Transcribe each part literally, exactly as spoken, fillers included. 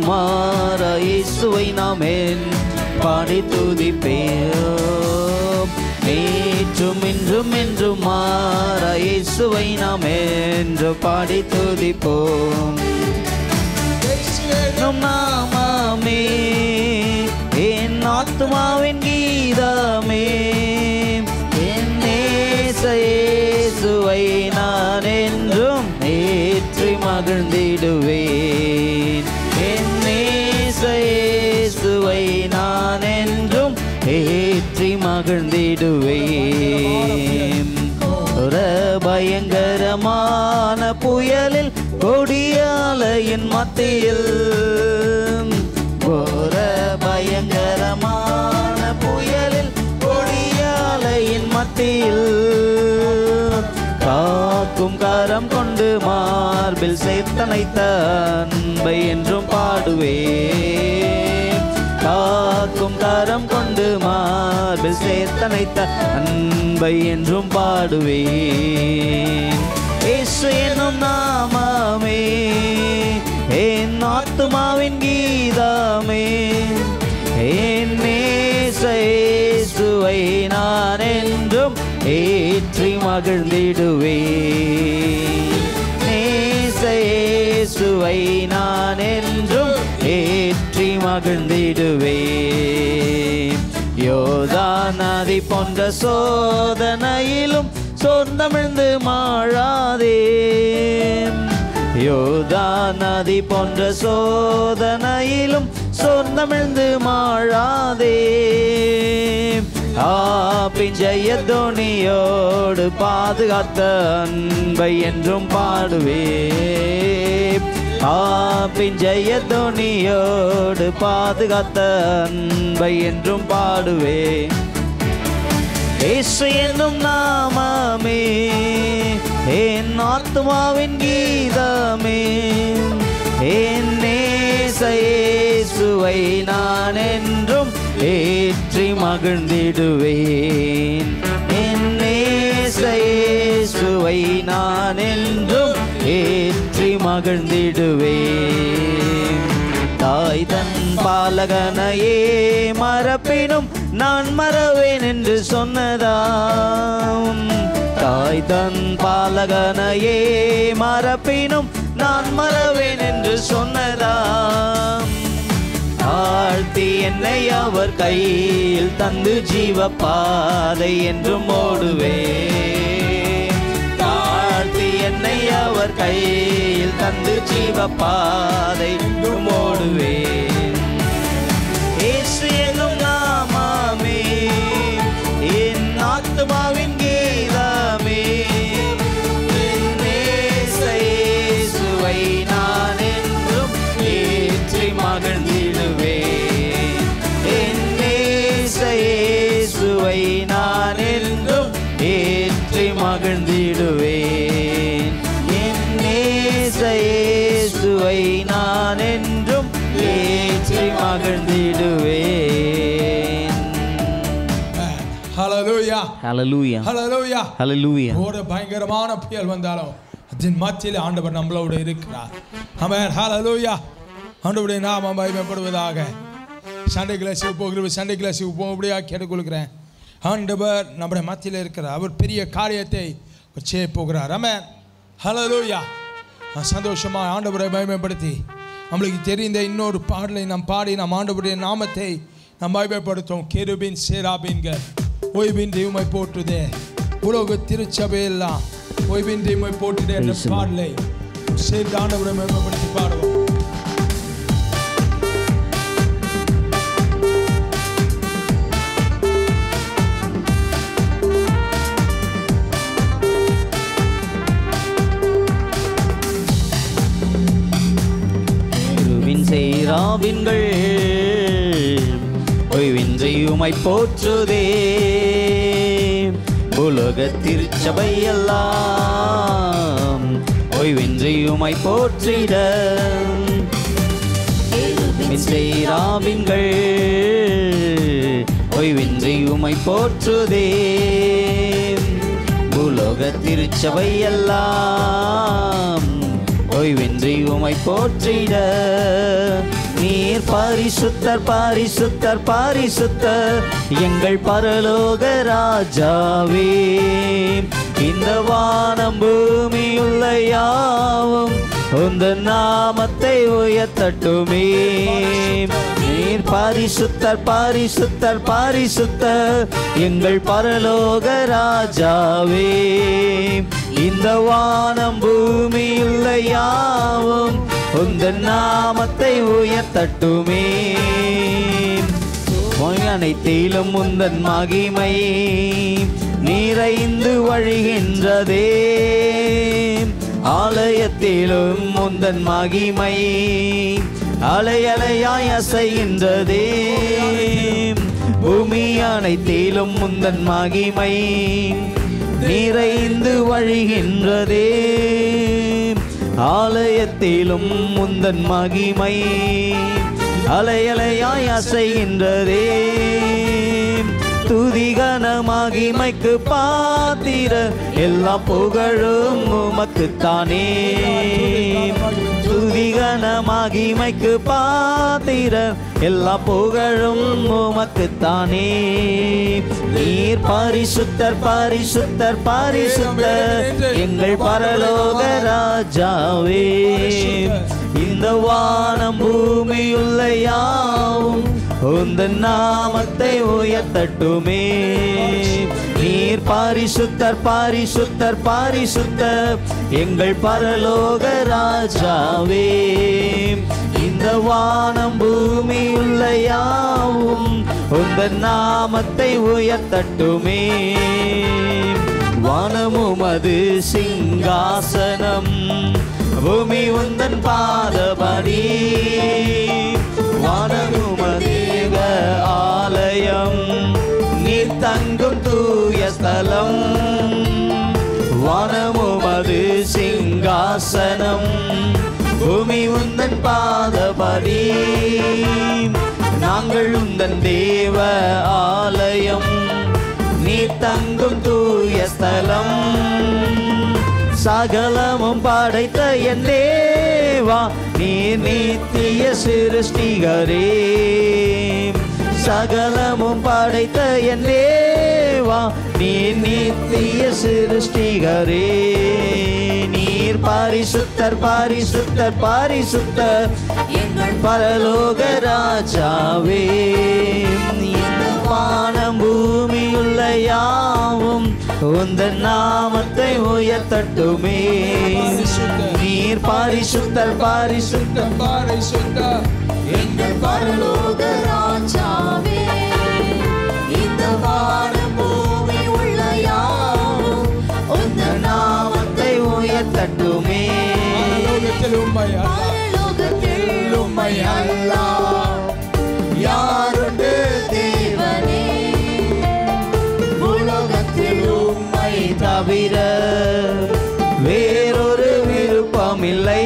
மாறா இயேசுவை நாம் பாடி துதிப்போம். நேற்றும் இன்றும் என்றும் மாறா இயேசுவை நாம் என்று பாடி துதிப்போம். நாமமே என் ஆத்துமாவின் கீதமே, என் நேச இயேசுவை நான் என்றும் ஏற்றி மகிழ்ந்திடுவேன். என் நேச இயேசுவை நான் என்றும் ஏற்றி மகிழ்ந்திடுவேன். ஒரு பயங்கரமான புயலில் கொடியாலையின் மத்தியில், ஒரு பயங்கரமான புயலில் கொடியாலையின் மத்தியில் காக்கும் கரம் கொண்டு மார்பில் சேர்த்தனைத்த அன்பை என்றும் பாடுவேன். காக்கும் கரம் கொண்டு மார்பில் சேர்த்தனைத்த அன்பை என்றும் பாடுவேன். இயேசு என்னும் நாமமே என் ஆத்துமாவின் கீதமே, என் நேச இயேசுவை நான் என்றும் ஏற்றி மகிழ்ந்திடுவேன். நேச இயேசுவை நான் என்றும் ஏற்றி மகிழ்ந்திடுவேன். யோர்தான் நதி போன்ற சோதனையிலும் சொந்தமிழ்ந்து மாழாதே, யோர்தான் நதி போன்ற சோதனையிலும் சொந்தமிழ்ந்து மாழாதே. ஆப்பின் ஜெயத்தோனியோடு பாதுகாத்த அன்பை என்றும் பாடுவேன். ஆப்பின் ஜெயத்தோனியோடு பாதுகாத்த அன்பை என்றும் பாடுவேன். இயேசு என்னும் நாமமே என் ஆத்துமாவின் கீதமே, என் நேச இயேசுவை நான் என்றும் ஏற்றி மகிழ்ந்திடுவேன். என் நேச இயேசுவை நான் என்றும் ஏற்றி மகிழ்ந்திடுவேன். தாய் தன் பாலகனையே மறப்பினும் நான் மறவேன் என்று சொன்னதாம். தாய் தன் பாலகனையே மறப்பினும் நான் மறவேன் என்று சொன்னதாம். ஆழ்த்தி என்னை அவர் கையில் தந்து ஜீவ பாதை என்றும் ஓடுவேன். ஆழ்த்தி என்னை அவர் கையில் தந்து ஜீவ பாதை என்றும் ஓடுவேன். இயேசு என்னும் நாமமே என் ஆத்துமாவின் கீதமே, என் நேச இயேசுவை நான் என்றும் ஏற்றி மகிழ்ந்திடுவேன். என் நேச இயேசுவை நான் என்றும் ஏற்றி மகிழ்ந்திடுவேன். என் நேச இயேசுவை நான் என்றும் ஏற்றி மகிழ்ந்திடுவேன். ஹல்லேலூயா ஹல்லேலூயா ஹல்லேலூயா ஹல்லேலூயா. ஒரு பயங்கரமான புயல் வந்தாலும் அதன் மத்தியில் ஆண்டவர் நம்மளோட இருக்கிறார். ஆமென். ஹல்லேலூயா. ஆண்டவருடைய நாமம் மகிமைப்படுவதாக. சண்டே கிளாஸுக்கு போகிற சண்டே கிளாஸுக்கு போகும்படியாக கேட்டுக்கொள்கிறேன். ஆண்டவர் நம்முடைய மத்தியில் இருக்கிறார். அவர் பெரிய காரியத்தை செய்ய போகிறார். ஆமென். ஹல்லேலூயா. சந்தோஷமாக ஆண்டவரை மகிமைப்படுத்தி நம்மளுக்கு தெரிந்த இன்னொரு பாடலை நாம் பாடி நாம் ஆண்டவருடைய நாமத்தை நாம் மகிமைப்படுத்தும். கேருபீன் சேராபீன்கள் ஓய்வின்றி உம்மை போற்றுதே, உலக திருச்சபையெல்லாம் ஓய்வின்றி உம்மை போற்றுதே என்ற பாடலை சேர்ந்து ஆண்டவரை மகிமைப்படுத்தி பாடுவோம். சேராபீன்கள் ஓய்வின்றி உம்மை போற்றுதே, உலக திருச்சபையெல்லாம் ஓய்வின்றி உம்மை போற்றிட. சேராபீன்கள் ஓய்வின்றி உம்மை போற்றுதே, உலக திருச்சபையெல்லாம் ஓய்வின்றி உம்மை போற்றிட. நீர் பரிசுத்தர் பரிசுத்தர் பரிசுத்தர் எங்கள் பரலோக ராஜாவே. இந்த வானம் பூமியுள்ள யாவும் உந்தன் நாமத்தை உயர்த்தட்டுமே. நீர் பரிசுத்தர் பரிசுத்தர் பரிசுத்தர் எங்கள் பரலோக ராஜாவே. இந்த வானம் பூமியுள்ள யாவும் உந்தன் நாமத்தை உயர்த்தட்டுமே. அனைத்திலும் உந்தன் மகிமை நிறைந்து வழிகின்றதே. ஆலயத்திலும் உந்தன் மகிமை அலை அலையாய் அசைகின்றதே. பூமி அனைத்திலும் உந்தன் மகிமை நிறைந்து வழிகின்றதே. ஆலயத்திலும் உந்தன் மகிமை அலை அலையாய் அசைகின்றதே. துதிகன மகிமைக்கு பாத்திர எல்லா புகழும் உமக்குத்தானே. துதிகன மகிமைக்கு பாத்திர எல்லா புகழும் உமக்குத்தானே. நீர் பரிசுத்தர் பரிசுத்தர் பரிசுத்தர் எங்கள் பரலோக ராஜாவே. இந்த வானம் பூமியுள்ள யாவும் உந்தன் நாமத்தை உயர்த்தட்டுமே. நீர் பரிசுத்தர் பரிசுத்தர் பரிசுத்தர் எங்கள் பரலோக ராஜாவே. இந்த வானம் பூமியுள்ள யாவும் உந்தன் நாமத்தை உயர்த்தட்டுமே. வானமும் அது சிங்காசனம் பூமி உந்தன் பாதபடி. வானமும் தேவ ஆலயம் நீர் தங்கும் தூய ஸ்தலம். வானமும் அது சிங்காசனம் பூமி உந்தன் பாதபடி. நாங்கள் உந்தன் தேவ ஆலயம் நீர் தங்கும் தூய ஸ்தலம். சகலமும் படைத்த என் தேவா நீர் நித்திய சிருஷ்டிகரே. சகலமும் படைத்த என் தேவா நீர் நித்திய சிருஷ்டிகரே. நீர் பரிசுத்தர் பரிசுத்தர் பரிசுத்தர் எங்கள் பரலோக ராஜாவே. வானம் பூமியுள்ள யாவும் உந்தன் நாமத்தை உயர்த்தட்டுமே. நீர் பரிசுத்தர் பரிசுத்தர் பரிசுத்தர் எங்கள் பரலோக ராஜாவே. இந்த வானம் பூமி உள்ள யாவும் உந்தன் நாமத்தை உயர்த்தட்டுமே. பரலோகத்தில் உம்மை அல்லாஹ் யாருண்டு தேவனே. உலகத்தில் உம்மை தவிர வேறொரு விருப்பமில்லை.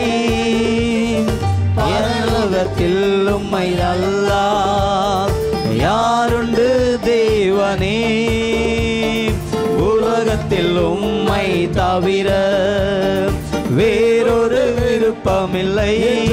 பரலோகத்தில் உம்மை அல்லாஹ் யாருண்டு தேவனே. உலகத்தில் உம்மை தவிர வேறொரு விருப்பமில்லை.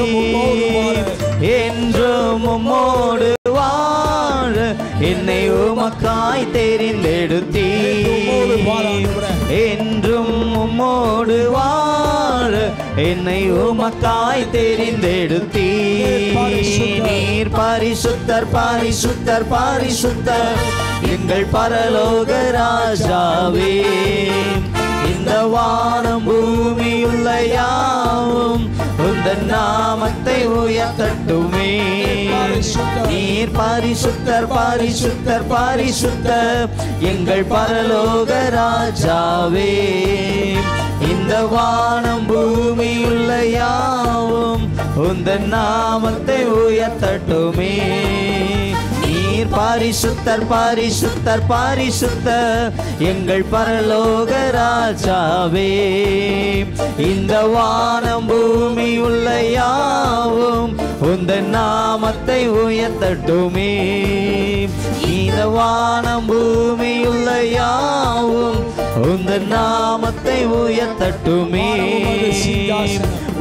என்றும் உம்மோடு வாழ என்னை உமக்காய் தெரிந்தெடுத்தீர். என்றும் உம்மோடு வாழ என்னை உமக்காய் தெரிந்தெடுத்தீர். நீர் பரிசுத்தர் பரிசுத்தர் பரிசுத்தர் எங்கள் பரலோக ராஜாவே. இந்த வானம் பூமியுள்ள யாவும் உந்தன் நாமத்தை உயர்த்தட்டுமே. நீர் பரிசுத்தர் பரிசுத்தர் பரிசுத்தர் எங்கள் பரலோக ராஜாவே. இந்த வானம் பூமியுள்ள யாவும் உந்தன் நாமத்தை உயர்த்தட்டுமே. நீர் பரிசுத்தர் பரிசுத்தர் பரிசுத்தர் எங்கள் பரலோக ராஜாவே. இந்த வானம் பூமியுள்ள யாவும் உந்தன் நாமத்தை உயர்த்தட்டுமே. இந்த வானம் பூமியுள்ள யாவும் உந்தன் நாமத்தை உயர்த்தட்டுமே.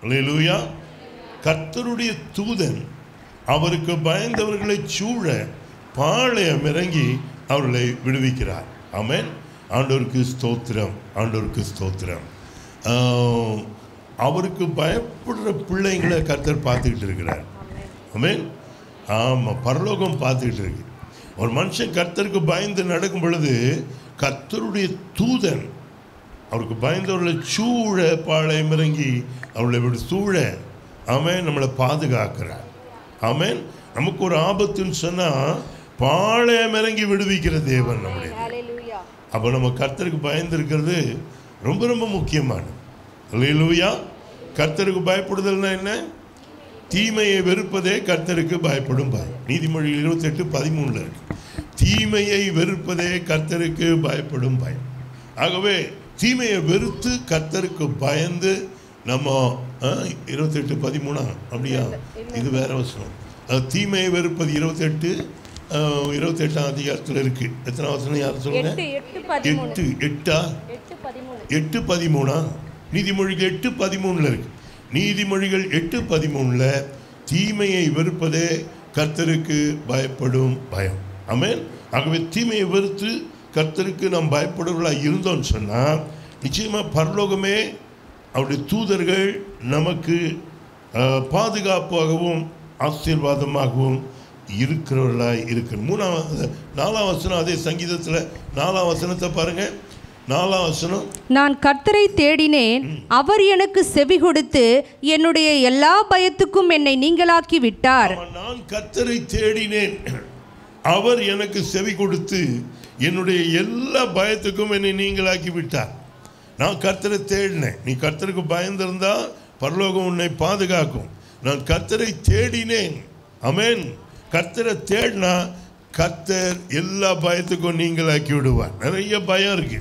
அல்லேலூயா. கர்த்தருடைய தூதன் அவருக்கு பயந்தவர்களை சூழ பாளையம் இறங்கி அவர்களை விடுவிக்கிறார். ஆமென். ஆண்டவருக்கு ஸ்தோத்திரம், ஆண்டவருக்கு ஸ்தோத்திரம். அவருக்கு பயப்படுற பிள்ளைங்களை கர்த்தர் பார்த்துக்கிட்டு இருக்கிறார். ஆமென். ஆமாம், பரலோகம் பார்த்துக்கிட்டு இருக்கு. ஒரு மனுஷன் கர்த்தருக்கு பயந்து நடக்கும் பொழுது கர்த்தருடைய தூதன் அவருக்கு பயந்தவர்களை சூழ பாளையம் இறங்கி அவர்களை விட சூழ ஆமென் நம்மளை பாதுகாக்கிறார். ஆமென். நமக்கு ஒரு ஆபத்துன்னு சொன்னால் பாளையம் இறங்கி விடுவிக்கிற தேவன் நம்முடைய. அப்போ நம்ம கர்த்தருக்கு பயந்து இருக்கிறது ரொம்ப ரொம்ப முக்கியமானது. அல்லேலூயா. கர்த்தருக்கு பயப்படுதல்னா என்ன? தீமையை வெறுப்பதே கர்த்தருக்கு பயப்படும் பயம். நீதிமொழி இருபத்தி எட்டு பதிமூணுல இருக்கு. தீமையை வெறுப்பதே கர்த்தருக்கு பயப்படும் பயம். ஆகவே தீமையை வெறுத்து கர்த்தருக்கு பயந்து நம்ம இருபத்தி எட்டு பதிமூணா அப்படியா? இது வேற வசனம். தீமையை வெறுப்பது இருபத்தி எட்டு இருபத்தி எட்டாம் அதிகாரத்தில் இருக்கு. எத்தனை வசனம் யார் சொல்லுங்க? எட்டு எட்டா எட்டு பதிமூணா? நீதிமொழிகள் எட்டு பதிமூணுல இருக்கு. நீதிமொழிகள் எட்டு பதிமூணுல தீமையை வெறுப்பதே கர்த்தருக்கு பயப்படும் பயம். ஆமென். ஆகவே தீமையை வெறுத்து கர்த்தருக்கு நாம் பயப்படுவர்களாக இருந்தோம்னு சொன்னால் நிச்சயமாக பரலோகமே அவருடைய தூதர்கள் நமக்கு பாதுகாப்பாகவும் ஆசீர்வாதமாகவும் இருக்கிறவர்களாய் இருக்கிற. மூணாவது நாலாம் வசனம் அதே சங்கீதத்தில் நாலாம் வசனத்தை பாருங்க. நாலாம் வசனம், நான் கர்த்தரை தேடினேன், அவர் எனக்கு செவி கொடுத்து என்னுடைய எல்லா பயத்துக்கும் என்னை நீங்களாக்கி விட்டார். நான் கர்த்தரை தேடினேன், அவர் எனக்கு செவி கொடுத்து என்னுடைய எல்லா பயத்துக்கும் என்னை நீங்களாக்கி விட்டார். நான் கர்த்தரை தேடினேன். நீ கர்த்தருக்கு பயந்திருந்தா பரலோகம் உன்னை பாதுகாக்கும். நான் கர்த்தரை தேடினேன். ஆமென். கர்த்தரை தேடினா கர்த்தர் எல்லா பயத்துக்கும் நீங்களாக்கி விடுவார். நிறைய பயம் இருக்கு.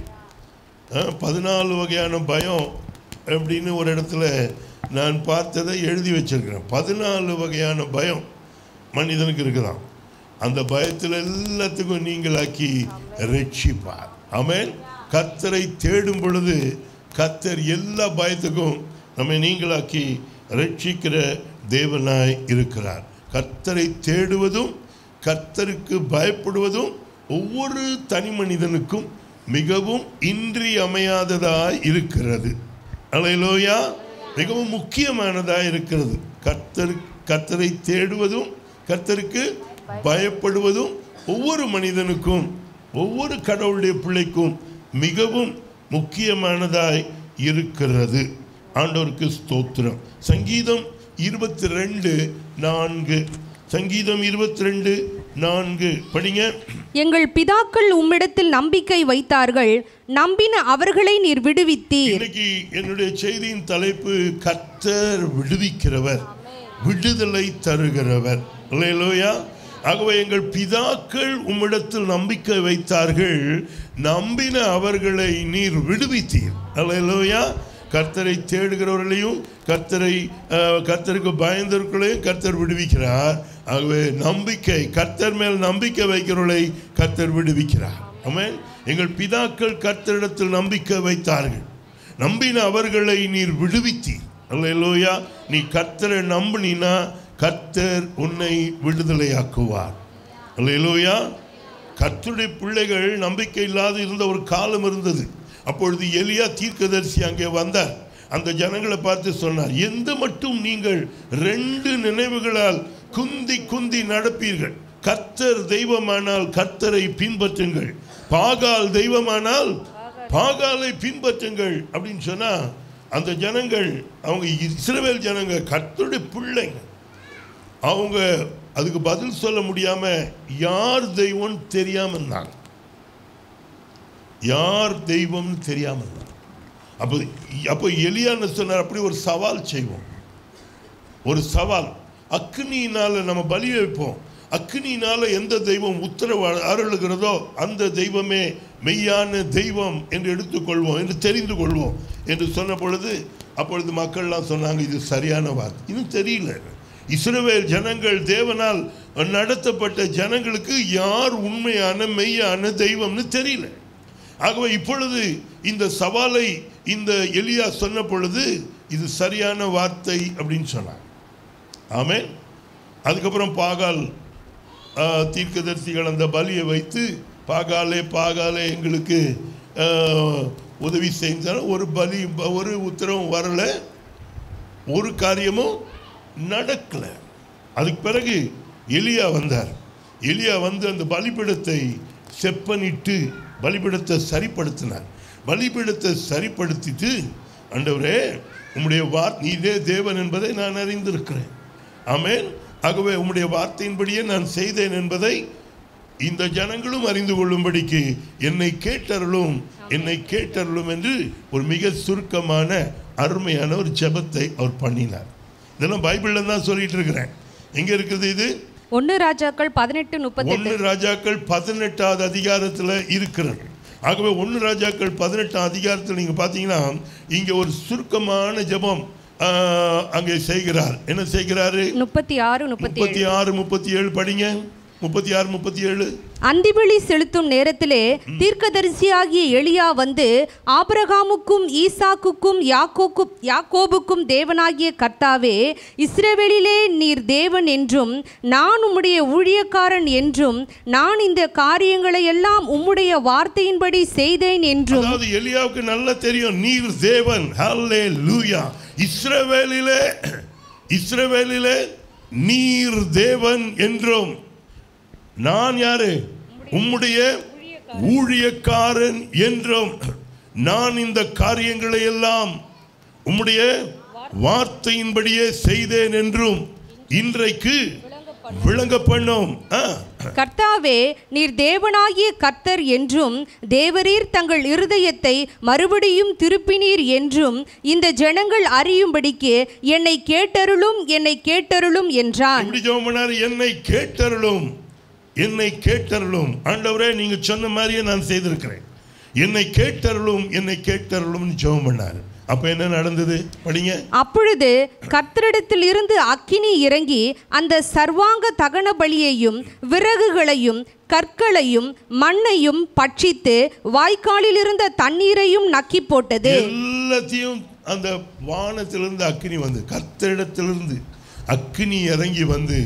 பதினாலு வகையான பயம் அப்படின்னு ஒரு இடத்துல நான் பார்த்ததை எழுதி வச்சிருக்கிறேன். பதினாலு வகையான பயம் மனிதனுக்கு இருக்குதான். அந்த பயத்தில் எல்லாத்துக்கும் நீங்களாக்கி ரட்சிப்பார். ஆமென். கர்த்தரை தேடும் பொழுது கர்த்தர் எல்லா பயத்துக்கும் நம்மை நீங்களாக்கி ரட்சிக்கிற தேவனாய் இருக்கிறார். கர்த்தரை தேடுவதும் கர்த்தருக்கு பயப்படுவதும் ஒவ்வொரு தனி மனிதனுக்கும் மிகவும் இன்றியமையாததாய் இருக்கிறது. அல்லேலூயா. மிகவும் முக்கியமானதாக இருக்கிறது. கர்த்தர் கர்த்தரை தேடுவதும் கர்த்தருக்கு பயப்படுவதும் ஒவ்வொரு மனிதனுக்கும் ஒவ்வொரு கடவுளுடைய பிள்ளைக்கும் மிகவும் முக்கியமானதாய் இருக்கிறது. ஆண்டவருக்கு ஸ்தோத்திரம். சங்கீதம் இருபத்தி ரெண்டு நான்கு. சங்கீதம் இருபத்தி ரெண்டு நான்கு படிங்க. எங்கள் பிதாக்கள் உம்மிடத்தில் நம்பிக்கை வைத்தார்கள், நம்பின அவர்களை நீர் விடுவித்தீர். இன்னைக்கு என்னுடைய செய்தியின் தலைப்பு கர்த்தர் விடுவிக்கிறவர், விடுதலை தருகிறவர். அல்லேலூயா. ஆகவே எங்கள் பிதாக்கள் உம்மிடத்தில் நம்பிக்கை வைத்தார்கள், நம்பின அவர்களை நீர் விடுவித்தீர். அல்லேலூயா. கர்த்தரை தேடுகிறவர்களையும் கர்த்தரை கர்த்தருக்கு பயந்தவர்களையும் கர்த்தர் விடுவிக்கிறார். ஆகவே நம்பிக்கை கர்த்தர் மேல் நம்பிக்கை வைக்கிறவர்களை கர்த்தர் விடுவிக்கிறார். ஆமென். எங்கள் பிதாக்கள் கர்த்தரிடத்தில் நம்பிக்கை வைத்தார்கள், நம்பின அவர்களை நீர் விடுவித்தீர். அல்லேலூயா. நீ கர்த்தரை நம்பினா கர்த்தர் உன்னை விடுதலையாக்குவார். அல்லேலூயா. கர்த்தருடைய பிள்ளைகள் நம்பிக்கை இல்லாத இருந்த ஒரு காலம் இருந்தது. அப்பொழுது எலியா தீர்க்கதரிசி அங்கே வந்தார். அந்த ஜனங்களை பார்த்து சொன்னார், எந்த மட்டும் நீங்கள் ரெண்டு நினைவுகளால் குந்தி குந்தி நடப்பீர்கள். கர்த்தர் தெய்வமானால் கர்த்தரை பின்பற்றுங்கள், பாகால் தெய்வமானால் பாகாலை பின்பற்றுங்கள் அப்படின்னு சொன்னா அந்த ஜனங்கள், அவங்க இஸ்ரவேல் ஜனங்க, கர்த்தருடைய பிள்ளைங்க, அவங்க அதுக்கு பதில் சொல்ல முடியாம யார் தெய்வம் தெரியாம இருந்தாங்க. யார் தெய்வம்னு தெரியாம இருந்தாங்க. அப்போ அப்போ எலியான்னு சொன்னார், அப்படி ஒரு சவால் செய்வோம். ஒரு சவால், அக்னியினால நம்ம பலி வைப்போம், அக்னியினால எந்த தெய்வம் உத்தரவு அருளுகிறதோ அந்த தெய்வமே மெய்யான தெய்வம் என்று எடுத்துக்கொள்வோம், என்று தெரிந்து கொள்வோம் என்று சொன்ன பொழுது அப்பொழுது மக்கள்லாம் சொன்னாங்க, இது சரியான வார்த்தை. இன்னும் தெரியல. இஸ்ரவேல் ஜனங்கள் தேவனால் நடத்தப்பட்ட ஜனங்களுக்கு யார் உண்மையான மெய்யான தெய்வம்னு தெரியல. ஆகவே இப்பொழுது இந்த சவாலை இந்த எலியா சொன்ன பொழுது இது சரியான வார்த்தை அப்படின்னு சொன்னாங்க. ஆமென். அதுக்கப்புறம் பாகால் தீர்க்கதரிசிகள் அந்த பலியை வைத்து பாகாலே பாகாலே எங்களுக்கு உதவி செஞ்சாலும் ஒரு பலி ஒரு உத்தரவும் வரல, ஒரு காரியமும் நடக்கல. அதுக்கு பிறகு எலியா வந்தார். எலியா வந்து அந்த பலிபீடத்தை செப்பனிட்டு பலிபீடத்தை சரிப்படுத்தினார். பலிபீடத்தை சரிப்படுத்திட்டு, ஆண்டவரே உம்முடைய வார் நீதே தேவன் என்பதை நான் அறிந்திருக்கிறேன். ஆமென். ஆகவே உம்முடைய வார்த்தையின்படியே நான் செய்தேன் என்பதை இந்த ஜனங்களும் அறிந்து கொள்ளும்படிக்கு என்னை கேட்டருளும் என்னை கேட்டருளும் என்று ஒரு மிக சுருக்கமான அருமையான ஒரு ஜெபத்தை அவர் பண்ணினார். இதெல்லாம் பைபிள்ல தான் சொல்லிட்டு இருக்கிறேன். எங்க இருக்குது இது? ஒன்று ராஜாக்கள் பதினெட்டு முப்பத்தி ஒன்று ராஜாக்கள் பதினெட்டாவது அதிகாரத்தில் இருக்கிறது. ஆகவே ஒன்று ராஜாக்கள் பதினெட்டாம் அதிகாரத்தில் நீங்க பார்த்தீங்கன்னா இங்க ஒரு சுருக்கமான ஜெபம் அங்கே செய்கிறார். என்ன செய்கிறாரு? முப்பத்தி ஆறு முப்பத்தி ஆறு முப்பத்தி ஏழு படிங்க. முப்பத்தி ஆறு முப்பத்தி ஏழு. அந்திபலி செலுத்தும் நேரத்திலே தீர்க்கதரிசியாகிய எலியா வந்து, ஆபிரகாமுக்கும் ஈசாக்குக்கும் யாக்கோக்கும் யாக்கோபுக்கும் தேவனாகிய கர்த்தாவே, இஸ்ரவேலிலே நீர் தேவன் என்றும் நான் உம்முடைய ஊழியக்காரன் என்றும் நான் இந்த காரியங்களை எல்லாம் உம்முடைய வார்த்தையின்படி செய்தேன் என்றும். அதாவது எலியாவுக்கு நல்லா தெரியும் நீர் தேவன். ஹல்லேலூயா. இஸ்ரவேலிலே இஸ்ரவேலிலே நீர் தேவன் என்றும் நான் யாரு? உம்முடைய ஊழியக்காரன் என்றும் நான் இந்த காரியங்களை எல்லாம் உம்முடைய வார்த்தையின்படியே செய்தேன் என்றும் இன்றைக்கு விளங்க பண்ணும். கர்த்தாவே நீர் தேவனாகிய கர்த்தர் என்றும் தேவரீர் தங்கள் இருதயத்தை மறுபடியும் திருப்பினீர் என்றும் இந்த ஜனங்கள் அறியும்படிக்கு என்னை கேட்டருளும் என்னை கேட்டருளும் என்றான். என்னை கேட்டருளும் என்னை கேட்டருளும். ஆண்டவரே நீங்க சொன்ன மாதிரியே நான் செய்திருக்கிறேன். என்னை கேட்டருளும் என்னை கேட்டருளும் ஜெபம் பண்ணாரு. அப்ப என்ன நடந்தது படிங்க. அப்பொழுது கர்த்தரிடத்தில் இருந்து அக்கினி இறங்கி அந்த சர்வாங்க தகன பலியையும் விறகுகளையும் கற்களையும் மண்ணையும் பட்சித்து வாய்க்காலில் இருந்த தண்ணீரையும் நக்கி போட்டது. எல்லாத்தையும் அந்த வானத்திலிருந்து அக்கினி வந்து கர்த்தரிடத்திலிருந்து அக்கினி இறங்கி வந்து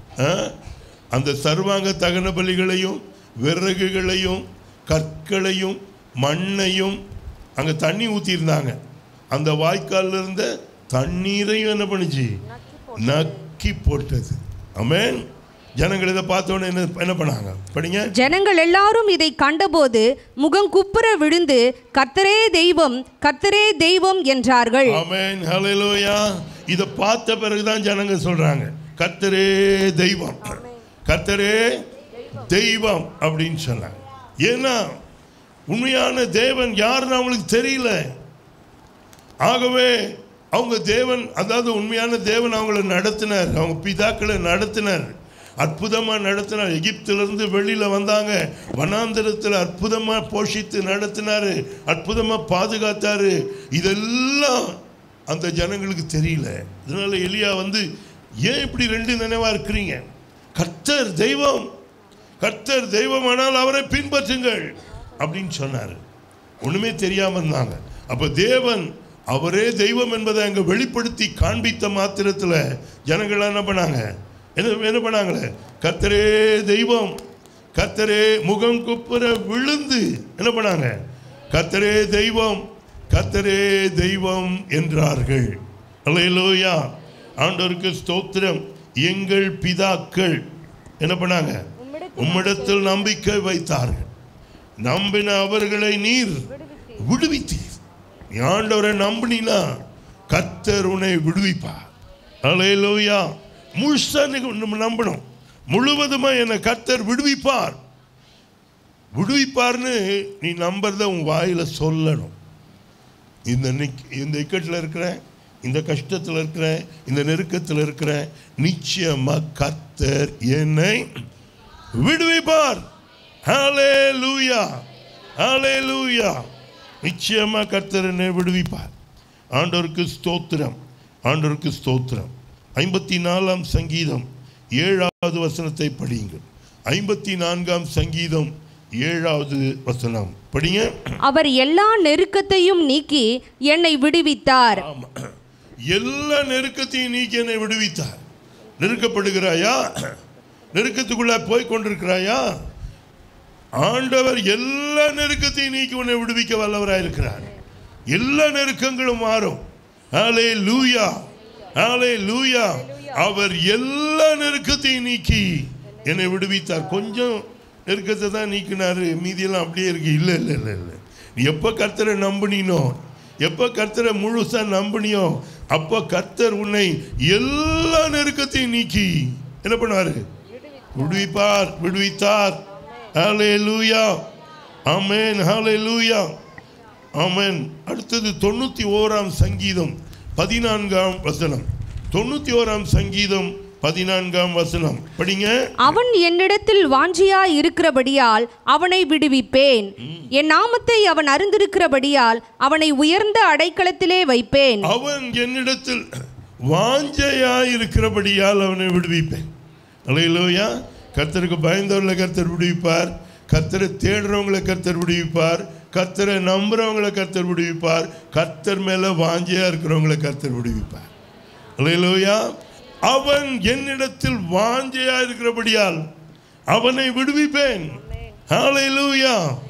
அந்த சர்வாங்க தகன பலிகளையும் விறகுகளையும் கற்களையும் மண்ணையும் அங்கே தண்ணி ஊற்றிருந்தாங்க. அந்த வாய்க்காலில் இருந்த தண்ணீரையும் என்ன பண்ணுச்சு? நக்கி போட்டது. ஆமென். ஜனங்கள் இதை பார்த்தோன்னே என்ன என்ன பண்ணாங்க படிங்க. ஜனங்கள் எல்லாரும் இதை கண்டபோது முகம் குப்புற விழுந்து கர்த்தரே தெய்வம் கர்த்தரே தெய்வம் என்றார்கள். ஆமென். ஹல்லேலூயா. இதை பார்த்த பிறகுதான் ஜனங்க சொல்றாங்க கர்த்தரே தெய்வம் கர்த்தரே தெய்வம் அப்படின்னு சொன்னாங்க. ஏன்னா உண்மையான தேவன் யாருன்னு அவங்களுக்கு தெரியல. ஆகவே அவங்க தேவன், அதாவது உண்மையான தேவன் அவங்களை நடத்தினார், அவங்க பிதாக்களை நடத்தினார், அற்புதமாக நடத்தினார். எகிப்திலிருந்து வெளியில் வந்தாங்க, வனாந்தரத்தில் அற்புதமாக போஷித்து நடத்தினார், அற்புதமாக பாதுகாத்தார். இதெல்லாம் அந்த ஜனங்களுக்கு தெரியல. இதனால எலியா வந்து ஏன் இப்படி ரெண்டு நினைவாக இருக்கிறீங்க? கர்த்தர் தெய்வம் கர்த்தர் தெய்வம் ஆனால் அவரை பின்பற்றுங்கள் அப்படின்னு சொன்னார். ஒன்றுமே தெரியாமல் இருந்தாங்க. அப்போ தேவன் அவரே தெய்வம் என்பதை அங்கே வெளிப்படுத்தி காண்பித்த மாத்திரத்தில் ஜனங்கள் என்ன பண்ணாங்க? என்ன என்ன பண்ணாங்களே? கர்த்தரே தெய்வம் கர்த்தரே முகம் குப்புற விழுந்து என்ன பண்ணாங்க? கர்த்தரே தெய்வம் கர்த்தரே தெய்வம் என்றார்கள். அல்லேலூயா. ஆண்டவருக்கு ஸ்தோத்திரம். எங்கள் பிதாக்கள் என்ன பண்ணாங்க? உம்மிடத்தில் நம்பிக்கை வைத்தார்கள். நம்பின அவர்களை நீர் விடுவித்தீர். ஆண்டவரை நம்பினா கர்த்தர் உன்னை விடுவிப்பார். அல்லேலூயா. முழுசா நம்பணும். முழுவதுமா என்ன கர்த்தர் விடுவிப்பார். விடுவிப்பார்னு நீ நம்புறத உன் வாயில சொல்லணும். இந்த இந்த இக்கட்டில் இருக்கிறேன், இந்த கஷ்டத்தில் இருக்கிறேன், இந்த நெருக்கத்தில் இருக்கிறேன், நிச்சயமா கர்த்தர் என்னை விடுவிப்பார். ஹல்லேலூயா ஹல்லேலூயா. நிச்சயமா கர்த்தர் என்னை விடுவிப்பார். ஆண்டவருக்கு ஸ்தோத்திரம் ஆண்டவருக்கு ஸ்தோத்திரம். ஐம்பத்தி நாலாம் சங்கீதம் ஏழாவது வசனத்தை படியுங்கள். ஐம்பத்தி நான்காம் சங்கீதம் ஏழாவது வசனம் படிங்க. அவர் எல்லா நெருக்கத்தையும் நீக்கி என்னை விடுவித்தார். எல்லா நெருக்கத்தையும் நீக்கி என்னை விடுவித்தார். நெருக்கப்படுகிறாயா? நெருக்கத்துக்குள்ள போய் கொண்டிருக்கிறாயா? ஆண்டவர் எல்லா நெருக்கத்தையும் நீக்கி உன்னை விடுவிக்க வல்லவராயிருக்கிறார். எல்லா நெருக்கங்களும் மாறும். ஹல்லேலூயா, ஹல்லேலூயா. அவர் எல்லா நெருக்கத்தையும் நீக்கி என்னை விடுவித்தார். கொஞ்சம் நெருக்கத்தை தான் நீக்கினாரு, மீதியெல்லாம் அப்படியே இருக்கு. இல்லை இல்லை இல்லை இல்லை நீ எப்போ கர்த்தரை நம்பினோ, எப்போ கர்த்தரை முழுசா நம்பினியோ, அப்போ கர்த்தர் உன்னை எல்லா நெருக்கத்தையும் நீக்கி என்ன பண்ணுவாரு? விடுவிப்பார், விடுவித்தார். ஹல்லேலூயா, ஆமென், ஹல்லேலூயா, ஆமென். அடுத்தது தொண்ணூற்றி ஓராம் சங்கீதம் பதினான்காம் வசனம். தொண்ணூற்றி ஓராம் சங்கீதம் பதினான்காம் வசனம் படிங்க. அவன் என்னிடத்தில் வாஞ்சியாய் இருக்கிறபடியால் அவனை விடுவிப்பேன். என் நாமத்தை அவன் அறிந்திருக்கிறபடியால் அவனை உயர்ந்த அடைக்கலத்திலே வைப்பேன். அவன் என்னிடத்தில் வாஞ்சையாய் இருக்கிறபடியால் அவனை விடுவிப்பேன். அல்லேலூயா. கர்த்தருக்கு பயந்தவர்களை கர்த்தர் விடுவிப்பார். கர்த்தரை தேடுறவங்களை கர்த்தர் விடுவிப்பார். கர்த்தரை நம்புறவங்களை கர்த்தர் விடுவிப்பார். கர்த்தர் மேல வாஞ்சையா இருக்கிறவங்களை கர்த்தர் விடுவிப்பார். அல்லேலூயா. அவன் என்னிடத்தில் வாஞ்சையா இருக்கிறபடியால் அவனை விடுவிப்பேன். ஹல்லேலூயா.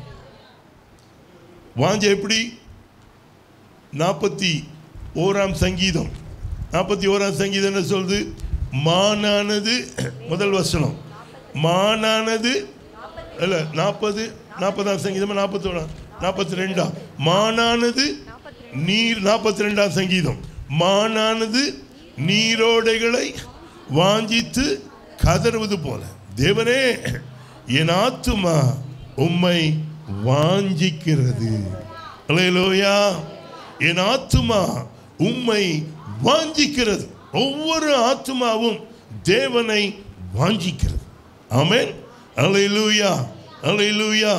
வாஞ்சை எப்படி? நாற்பத்தி ஓராம் சங்கீதம் நாற்பத்தி ஓராம் சங்கீதம் என்ன சொல்லுது? மானானது, முதல் வசனம், மானானது இல்ல நாற்பது நாற்பதாம் சங்கீதம் நாற்பத்தி ஓராம் நாற்பத்தி ரெண்டாம் மானானது நீர் நாற்பத்தி ரெண்டாம் சங்கீதம் மானானது நீரோடைகளை வாஞ்சித்து கதறுவது போல தேவனே என் ஆத்துமா உம்மை வாஞ்சிக்கிறது. அல்லேலூயா. என் ஆத்துமா உம்மை வாஞ்சிக்கிறது. ஒவ்வொரு ஆத்துமாவும் தேவனை வாஞ்சிக்கிறது. ஆமென். அல்லேலூயா, அல்லேலூயா.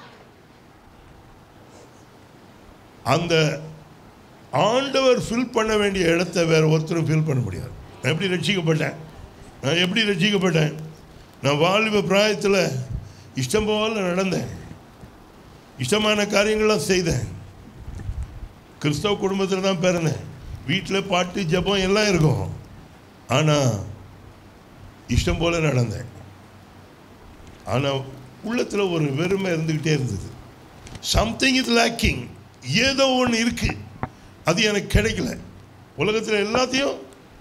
அந்த ஆண்டவர் ஃபில் பண்ண வேண்டிய இடத்தை வேற ஒருத்தரும் ஃபில் பண்ண முடியாது. நான் எப்படி ரட்சிக்கப்பட்டேன்? நான் எப்படி ரட்சிக்கப்பட்டேன்? நான் வாலிப பிராயத்தில் இஷ்டம் போல நடந்தேன், இஷ்டமான காரியங்கள்லாம் செய்தேன். கிறிஸ்தவ குடும்பத்தில் தான் பிறந்தேன். வீட்டில் பாட்டு ஜபம் எல்லாம் இருக்கும். ஆனால் இஷ்டம் போல நடந்தேன். ஆனால் உள்ளத்தில் ஒரு வெறுமை இருந்துக்கிட்டே இருந்தது. Something is lacking. ஏதோ ஒன்று இருக்கு, அது எனக்கு கிடைக்கல. உலகத்தில் எல்லாத்தையும்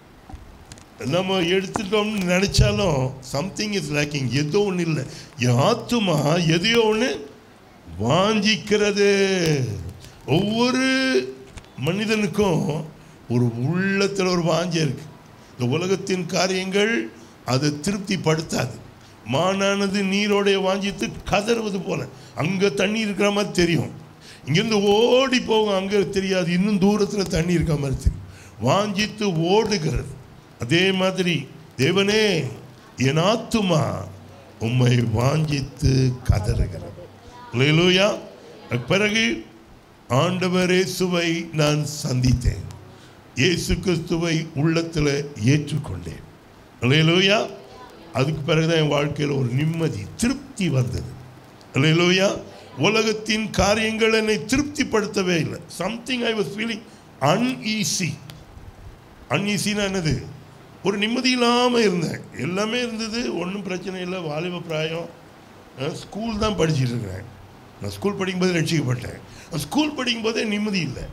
நம்ம எடுத்துட்டோம்னு நினைச்சாலும் சம்திங் இஸ் லேக்கிங். ஏதோ ஒன்று இல்லை. என் ஆத்துமா எதையோ ஒன்று வாஞ்சிக்கிறது. ஒவ்வொரு மனிதனுக்கும் ஒரு உள்ளத்தில் ஒரு வாஞ்சை இருக்கு. இந்த உலகத்தின் காரியங்கள் அதை திருப்திப்படுத்தாது. மானானது நீரோடைய வாஞ்சித்து கதறுவது போல. அங்கே தண்ணி இருக்கிற மாதிரி தெரியும், இங்கேருந்து ஓடி போகும், அங்கே தெரியாது, இன்னும் தூரத்தில் தண்ணி இருக்க மாதிரி தெரியும். வாஞ்சித்து ஓடுகிறது. அதே மாதிரி தேவனே என் ஆத்துமா உம்மை வாஞ்சித்து கதறுகிறது. அல்லேலூயா. பிறகு ஆண்டவர் இயேசுவை நான் சந்தித்தேன். இயேசு கிறிஸ்துவை உள்ளத்தில் ஏற்றுக்கொண்டேன். அல்லேலூயா. அதுக்கு பிறகுதான் என் வாழ்க்கையில் ஒரு நிம்மதி, திருப்தி வந்தது. அல்லேலூயா. உலகத்தின் காரியங்கள் என்னை திருப்திப்படுத்தவே இல்லை. Something I was feeling uneasy. அன்ஈஸின்னா என்னது? ஒரு நிம்மதி இல்லாமல் இருந்தேன். எல்லாமே இருந்தது, ஒன்றும் பிரச்சனை இல்லை. வாலிப பிராயம், ஸ்கூல் தான் படிச்சுட்டு இருக்கிறேன். நான் ஸ்கூல் படிக்கும்போது ரட்சிக்கப்பட்டேன். ஸ்கூல் படிக்கும்போதே நிம்மதி இல்லை.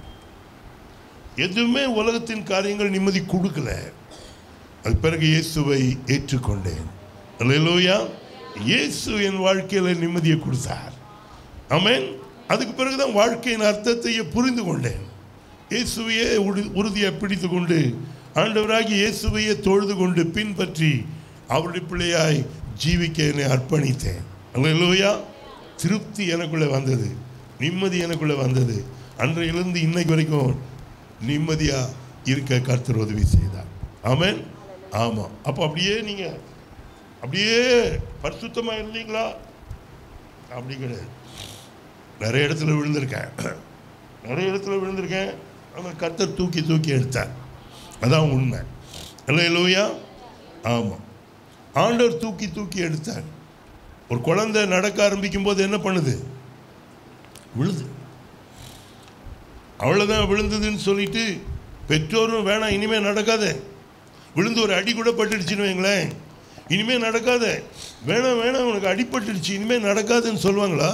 எதுவுமே உலகத்தின் காரியங்கள் நிம்மதி கொடுக்கல. அது பிறகு இயேசுவை ஏற்றுக்கொண்டேன். அல்லேலூயா. இயேசு என் வாழ்க்கையில் நிம்மதியை கொடுத்தார். ஆமென். அதுக்கு பிறகுதான் வாழ்க்கையின் அர்த்தத்தையே புரிந்து கொண்டேன். இயேசுவையே உறுதியை பிடித்து கொண்டு ஆண்டவராகி இயேசுவையே தொழுது கொண்டு பின்பற்றி அவருடைய பிள்ளையாய் ஜீவிக்க என்னை அர்ப்பணித்தேன். அல்லேலூயா. திருப்தி எனக்குள்ளே வந்தது, நிம்மதி எனக்குள்ளே வந்தது. அன்றையிலிருந்து இன்னைக்கு வரைக்கும் நிம்மதியாக இருக்க கர்த்தர் உதவி செய்தார். ஆமென். ஆமாம். அப்போ அப்படியே நீங்கள் அப்படியே பரிசுத்தமாக இருந்தீங்களா? அப்படி கிடையாது. நிறைய இடத்துல விழுந்திருக்கேன், நிறைய இடத்துல விழுந்திருக்கேன். ஆனால் கர்த்தர் தூக்கி தூக்கி எடுத்தார். அதான் உண்மை. அல்லேலூயா. ஆமாம், ஆண்டவர் தூக்கி தூக்கி எடுத்தார். ஒரு குழந்தை நடக்க ஆரம்பிக்கும் போது என்ன பண்ணுது? விழுது. அவ்வளோதான், விழுந்ததுன்னு சொல்லிட்டு பெற்றோரும் வேணாம் இனிமேல் நடக்காத, விழுந்து ஒரு அடி கூட பட்டுடுச்சுன்னு வைங்களேன், இனிமேல் நடக்காத, வேணாம் வேணாம் உனக்கு அடிபட்டுடுச்சு இனிமேல் நடக்காதுன்னு சொல்லுவாங்களா?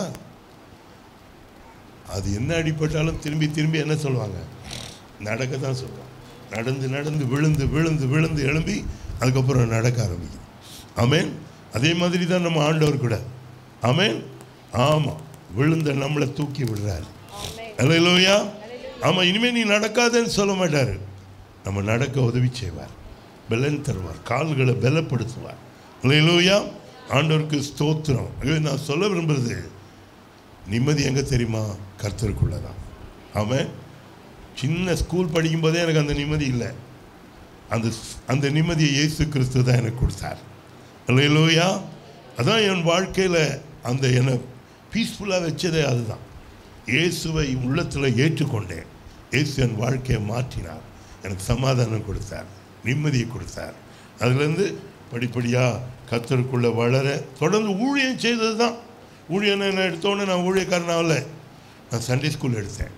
அது என்ன அடிபட்டாலும் திரும்பி திரும்பி என்ன சொல்லுவாங்க? நடக்க தான் சொல்லுவாங்க. நடந்து நடந்து விழுந்து விழுந்து விழுந்து எழும்பி அதுக்கப்புறம் நடக்க ஆரம்பிக்கும். ஆமேன். அதே மாதிரி தான் நம்ம ஆண்டவர் கூட. ஆமேன். ஆமாம், விழுந்த நம்மளை தூக்கி விடுறாரு. அல்லேலூயா. ஆமாம், இனிமேல் நீ நடக்காதேன்னு சொல்ல மாட்டார், நம்ம நடக்க உதவி செய்வார், பலன் தருவார், கால்களை பலப்படுத்துவார். அல்லேலூயா. ஆண்டவருக்கு ஸ்தோத்திரம். ஆகவே நான் சொல்ல விரும்புறது, நிம்மதி எங்கே தெரியுமா? கர்த்தருக்குள்ளே தான். ஆமாம். சின்ன ஸ்கூல் படிக்கும்போதே எனக்கு அந்த நிம்மதி இல்லை. அந்த அந்த நிம்மதியை இயேசு கிறிஸ்து தான் எனக்கு கொடுத்தார். அல்லேலூயா. அதான் என் வாழ்க்கையில் அந்த என்னை பீஸ்ஃபுல்லாக வச்சதே அதுதான். இயேசுவை உள்ளத்தில் ஏற்றுக்கொண்டேன். இயேசு என் வாழ்க்கையை மாற்றினார், எனக்கு சமாதானம் கொடுத்தார், நிம்மதியை கொடுத்தார். அதுலேருந்து படிப்படியாக கர்த்தருக்குள்ளே வளர தொடர்ந்து ஊழியம் செய்தது தான். ஊழியம் என்ன எடுத்தோன்னே நான் ஊழியக்காரனாகல, நான் சண்டே ஸ்கூல் எடுத்தேன்.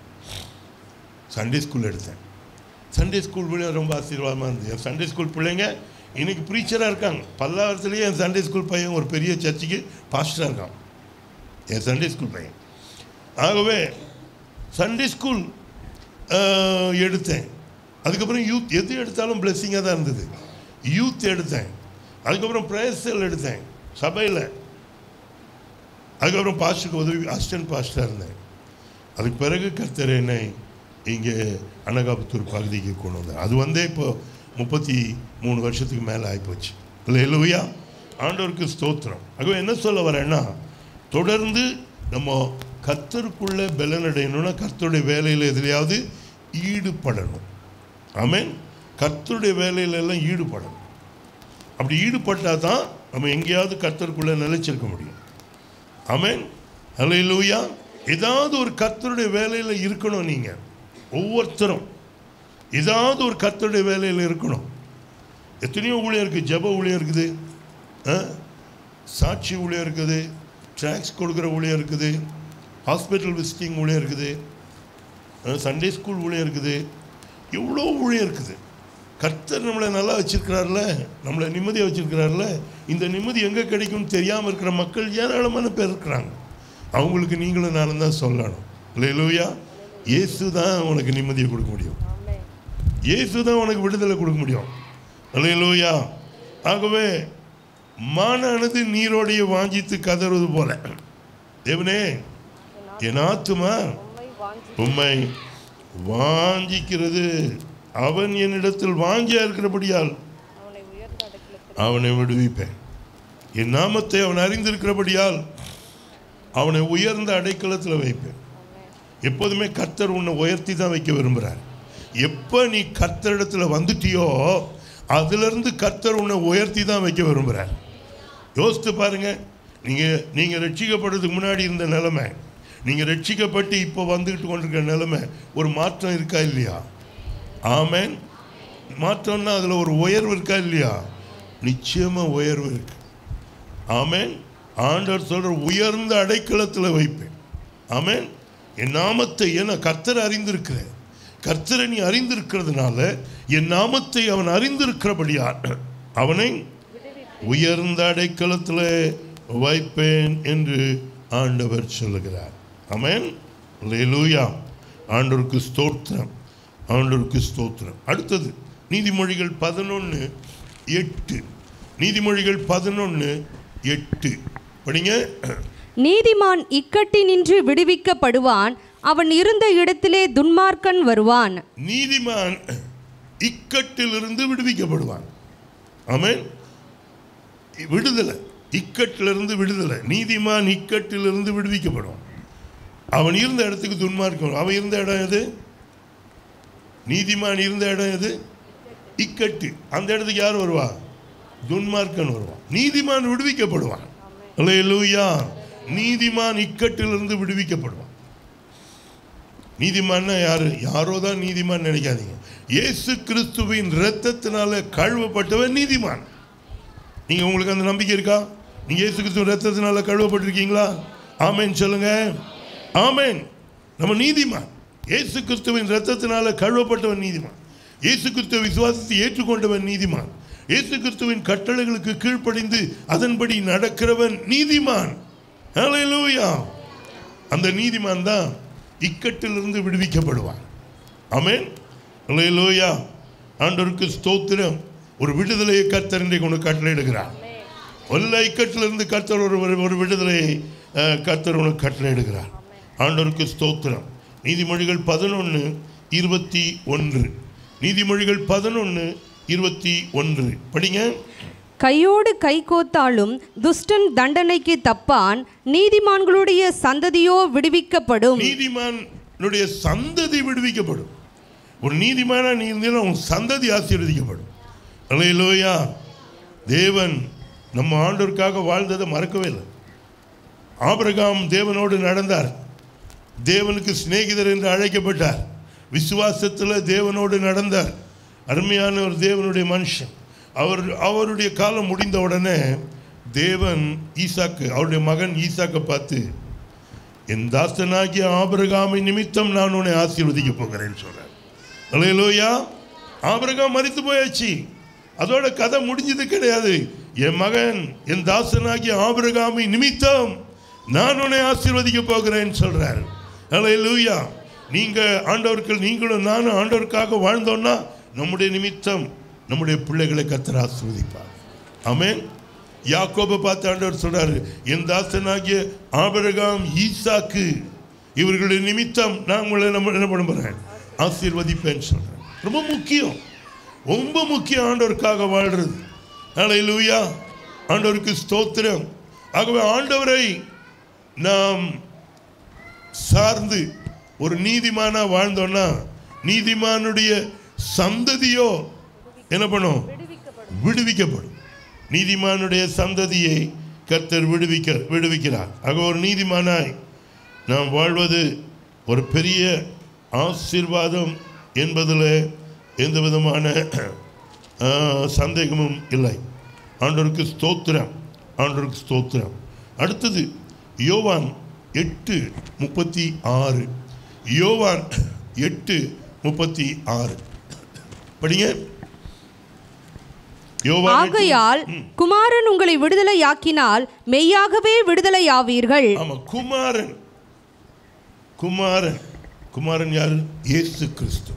சண்டே ஸ்கூல் எடுத்தேன் சண்டே ஸ்கூல் ஊழியம் ரொம்ப ஆசீர்வாதமாக இருந்தது. என் சண்டே ஸ்கூல் பிள்ளைங்க இன்றைக்கி ப்ரீச்சராக இருக்காங்க. பல்லாவரத்துலேயே என் சண்டே ஸ்கூல் பையன் ஒரு பெரிய சர்ச்சுக்கு பாஸ்டராக இருக்கான், என் சண்டே ஸ்கூல் பையன். ஆகவே சண்டே ஸ்கூல் எடுத்தேன். அதுக்கப்புறம் யூத், எது எடுத்தாலும் பிளெஸ்ஸிங்காக தான் இருந்தது. யூத் எடுத்தேன். அதுக்கப்புறம் ப்ரேயர் செல் எடுத்தேன் சபையில். அதுக்கப்புறம் பாஸ்டருக்கு உதவி அசிஸ்டன்ட் பாஸ்டராக இருந்தேன். அதுக்கு பிறகு கர்த்தர் என்னை இங்கே அனகாபுத்தூர் பகுதிக்கு கொண்டு வந்தேன். அது வந்தே இப்போ முப்பத்தி மூணு வருஷத்துக்கு மேலே ஆகிப்போச்சு. அல்லேலூயா. ஆண்டவருக்கு ஸ்தோத்திரம். ஆகவே என்ன சொல்ல வரேன்னா, தொடர்ந்து நம்ம கர்த்தருக்குள்ளே பலனடையணும்னா கர்த்தருடைய வேலையில் எதுலையாவது ஈடுபடணும். ஆமென். கர்த்தருடைய வேலையில எல்லாம் ஈடுபடணும். அப்படி ஈடுபட்டால் தான் நம்ம எங்கேயாவது கர்த்தருக்குள்ளே நிலைச்சிருக்க முடியும். ஆமென். அல்லேலூயா. ஏதாவது ஒரு கர்த்தருடைய வேலையில் இருக்கணும். நீங்கள் ஒவ்வொருத்தரும் ஏதாவது ஒரு கர்த்தருடைய வேலையில் இருக்கணும். எத்தனையோ ஊழியம் இருக்குது. ஜெப ஊழியம் இருக்குது, சாட்சி ஊழியம் இருக்குது, ட்ராக்ஸ் கொடுக்குற ஊழியம் இருக்குது, ஹாஸ்பிட்டல் விசிட்டிங் ஊழியம் இருக்குது, சண்டே ஸ்கூல் ஊழியம் இருக்குது, எவ்வளோ ஊழியம் இருக்குது. கர்த்தர் நம்மளை நல்லா வச்சுருக்கிறார்ல, நம்மளை நிம்மதியாக வச்சுருக்கிறார்ல. இந்த நிம்மதி எங்கே கிடைக்கும்னு தெரியாமல் இருக்கிற மக்கள் ஏராளமான பேர் இருக்கிறாங்க. அவங்களுக்கு நீங்களும் நானும் தான் சொல்லணும். அல்லேலூயா. இயேசு தான் உனக்கு நிம்மதியை கொடுக்க முடியும். இயேசு தான் உனக்கு விடுதலை கொடுக்க முடியும். அல்லேலூயா. ஆகவே மானானது நீரோடைய வாஞ்சித்து கதறுவது போல, தேவனே என் ஆத்துமா உம்மை வாஞ்சிக்கிறது. அவன் என்னிடத்தில் வாஞ்சியா இருக்கிறபடியால் அவனை விடுவிப்பேன். என் நாமத்தை அவன் அறிந்திருக்கிறபடியால் அவனை உயர்ந்த அடைக்கலத்தில் வைப்பேன். எப்போதுமே கர்த்தர் உன்னை உயர்த்தி தான் வைக்க விரும்புகிறார். எப்போ நீ கர்த்தரிடத்தில் வந்துட்டியோ அதிலிருந்து கர்த்தர் உன்னை உயர்த்தி தான் வைக்க விரும்புகிறார். யோசித்து பாருங்கள். நீங்கள் நீங்கள் ரட்சிக்கப்படுறதுக்கு முன்னாடி இருந்த நிலைமை, நீங்கள் ரட்சிக்கப்பட்டு இப்போ வந்துக்கிட்டு கொண்டிருக்கிற நிலைமை, ஒரு மாற்றம் இருக்கா இல்லையா? ஆமென். மாற்றம்னா அதில் ஒரு உயர்வு இருக்கா இல்லையா? நிச்சயமாக உயர்வு இருக்கு. ஆமென். ஆண்டவர் சொல்கிற உயர்ந்த அடைக்கலத்தில் வைப்பேன். ஆமென். என் நாமத்தை என கர்த்தரை அறிந்திருக்கிறேன். கர்த்தரை நீ அறிந்திருக்கிறதுனால என் நாமத்தை அவன் அறிந்திருக்கிறபடியால் அவனை உயர்ந்த அடைக்கலத்தில் வைப்பேன் என்று ஆண்டவர் சொல்லுகிறார். ஆமென். அல்லேலூயா. ஆண்டவருக்கு ஸ்தோத்திரம். ஆண்டவருக்கு ஸ்தோத்திரம். அடுத்தது நீதிமொழிகள் பதினொன்று எட்டு. நீதிமொழிகள் பதினொன்று எட்டு படிங்க. நீதிமான் இக்கட்டினின்று விடுவிக்கப்படுவான், அவன் இருந்த இடத்திலே துன்மார்க்கன் வருவான். நீதிமான் இக்கட்டிலிருந்து விடுவிக்கப்படுவான். ஆமென். விடுதலை, இக்கட்டிலிருந்து விடுதலை. நீதிமான் இக்கட்டிலிருந்து விடுவிக்கப்படுவான். அவன் இருந்த இடத்துக்கு துன்மார்க்கன். அவன் இருந்த இடம் எது? நீதிமான் இருந்த இடம் எது? இக்கட்டு. அந்த இடத்துக்கு யார் வருவா? துன்மார்க்கன் வருவான். நீதிமான் விடுவிக்கப்படுவான். அல்லேலூயா. நீதிமான் இக்கட்டிலிருந்து விடுவிக்கப்படுவான். நீதிமான்னா யாரு? யாரோ தான் நீதிமான் நினைக்காதீங்க. இயேசு கிறிஸ்துவின் இரத்தத்தினால கழுவப்பட்டவன் நீதிமான். நீங்க உங்களுக்கு அந்த நம்பிக்கை இருக்கா? நீங்க இயேசு கிறிஸ்துவின் இரத்தத்தினால கழுவப்பட்டிருக்கீங்களா? ஆமென் சொல்லுங்க. ஆமென். நம்ம நீதிமான். இயேசு கிறிஸ்துவின் இரத்தத்தினால கழுவப்பட்டவன் நீதிமான். இயேசு கிறிஸ்துவ விசுவாசத்தை ஏற்றுக்கொண்டவன் நீதிமான். இயேசு கிறிஸ்துவின் கட்டளைகளுக்கு கீழ்ப்படிந்து அதன்படி நடக்கிறவன் நீதிமான். ஹல்லேலூயா. அந்த நீதிமான் தான் இக்கட்டிலிருந்து விடுவிக்கப்படுவான். ஆமென். ஹல்லேலூயா. ஆண்டவருக்கு ஸ்தோத்திரம். ஒரு விடுதலையை கர்த்தர் இன்றைக்கு உனக்கு கட்டளையிடுகிறார். எல்லா இக்கட்டிலிருந்து கர்த்தர் ஒரு ஒரு விடுதலையை கர்த்தர் உனக்கு கட்டளையிடுகிறார். ஆண்டவருக்கு ஸ்தோத்திரம். நீதிமொழிகள் பதினொன்று இருபத்தி ஒன்று. நீதிமொழிகள் பதினொன்று இருபத்தி ஒன்று படிங்க. கையோடு கை கோத்தாலும் துஷ்டன் தண்டனைக்கு தப்பான், நீதிமான்களுடைய சந்ததியோ விடுவிக்கப்படும். நீதிமானுடைய சந்ததி விடுவிக்கப்படும். ஒரு நீதிமானா நீ இருந்தாலும் உன் சந்ததி ஆசீர்வதிக்கப்படும். அல்லேலூயா. தேவன் நம்ம ஆண்டவருக்காக வாழ்ந்ததை மறக்கவே இல்லை. ஆபிரகாம் தேவனோடு நடந்தார். தேவனுக்கு சிநேகிதர் என்று அழைக்கப்பட்டார். விசுவாசத்தில் தேவனோடு நடந்தார். அருமையான ஒரு தேவனுடைய மனுஷன். அவர் அவருடைய காலம் முடிந்த உடனே தேவன் ஈசாக்கு, அவருடைய மகன் ஈசாக்கை பார்த்து, என் தாசனாகிய ஆபிரகாமை நிமித்தம் நான் உன்னை ஆசீர்வதிக்க போகிறேன்னு சொல்றார். அல்லேலூயா. ஆபிரகாம் மரித்து போயாச்சு. அதோட கதை முடிஞ்சது கிடையாது. என் மகன் என் தாசனாகிய ஆபிரகாமை நிமித்தம் நான் உன்னை ஆசீர்வதிக்க போகிறேன்னு சொல்றார். அல்லேலூயா. நீங்க ஆண்டவருக்கு, நீங்களும் நானும் ஆண்டவருக்காக வாழ்ந்தோம்னா நம்முடைய நிமித்தம் நம்முடைய பிள்ளைகளை கர்த்தர் ஆசீர்வதிப்பார். ஆமென். யாக்கோபை பார்த்து ஆண்டவர் சொல்றாரு, என் தாசனாகிய ஆபிரகாம் ஈசாக்கு இவர்களுடைய நிமித்தம் நான் உங்களை நம்ம என்ன பண்ண போறேன், ஆசீர்வதிப்பேன்னு சொல்றேன். ரொம்ப முக்கியம், ரொம்ப முக்கியம் ஆண்டவருக்காக வாழ்றது. அல்லேலூயா. ஆண்டவருக்கு ஸ்தோத்திரம். ஆகவே ஆண்டவரை நாம் சார்ந்து ஒரு நீதிமானா வாழ்ந்தோம்னா நீதிமானுடைய சந்ததியோ என்ன பண்ணும், விடுவிக்கப்படும். நீதிமானுடைய சந்ததியை கர்த்தர் விடுவிக்க விடுவிக்கிறார். ஆக ஒரு நீதிமானாய் நாம் வாழ்வது ஒரு பெரிய ஆசீர்வாதம் என்பதில் எந்த விதமான சந்தேகமும் இல்லை. ஆண்டவருக்கு ஸ்தோத்திரம். ஆண்டவருக்கு ஸ்தோத்திரம். அடுத்தது யோவான் எட்டு முப்பத்தி ஆறு. யோவான் எட்டு முப்பத்தி ஆறு படிங்க. ஆகையால் குமாரன் உங்களை விடுதலையாக்கினால் மெய்யாகவே விடுதலையாவீர்கள். ஆமா, குமாரன். குமாரன் குமாரன் யாரு? இயேசு கிறிஸ்து.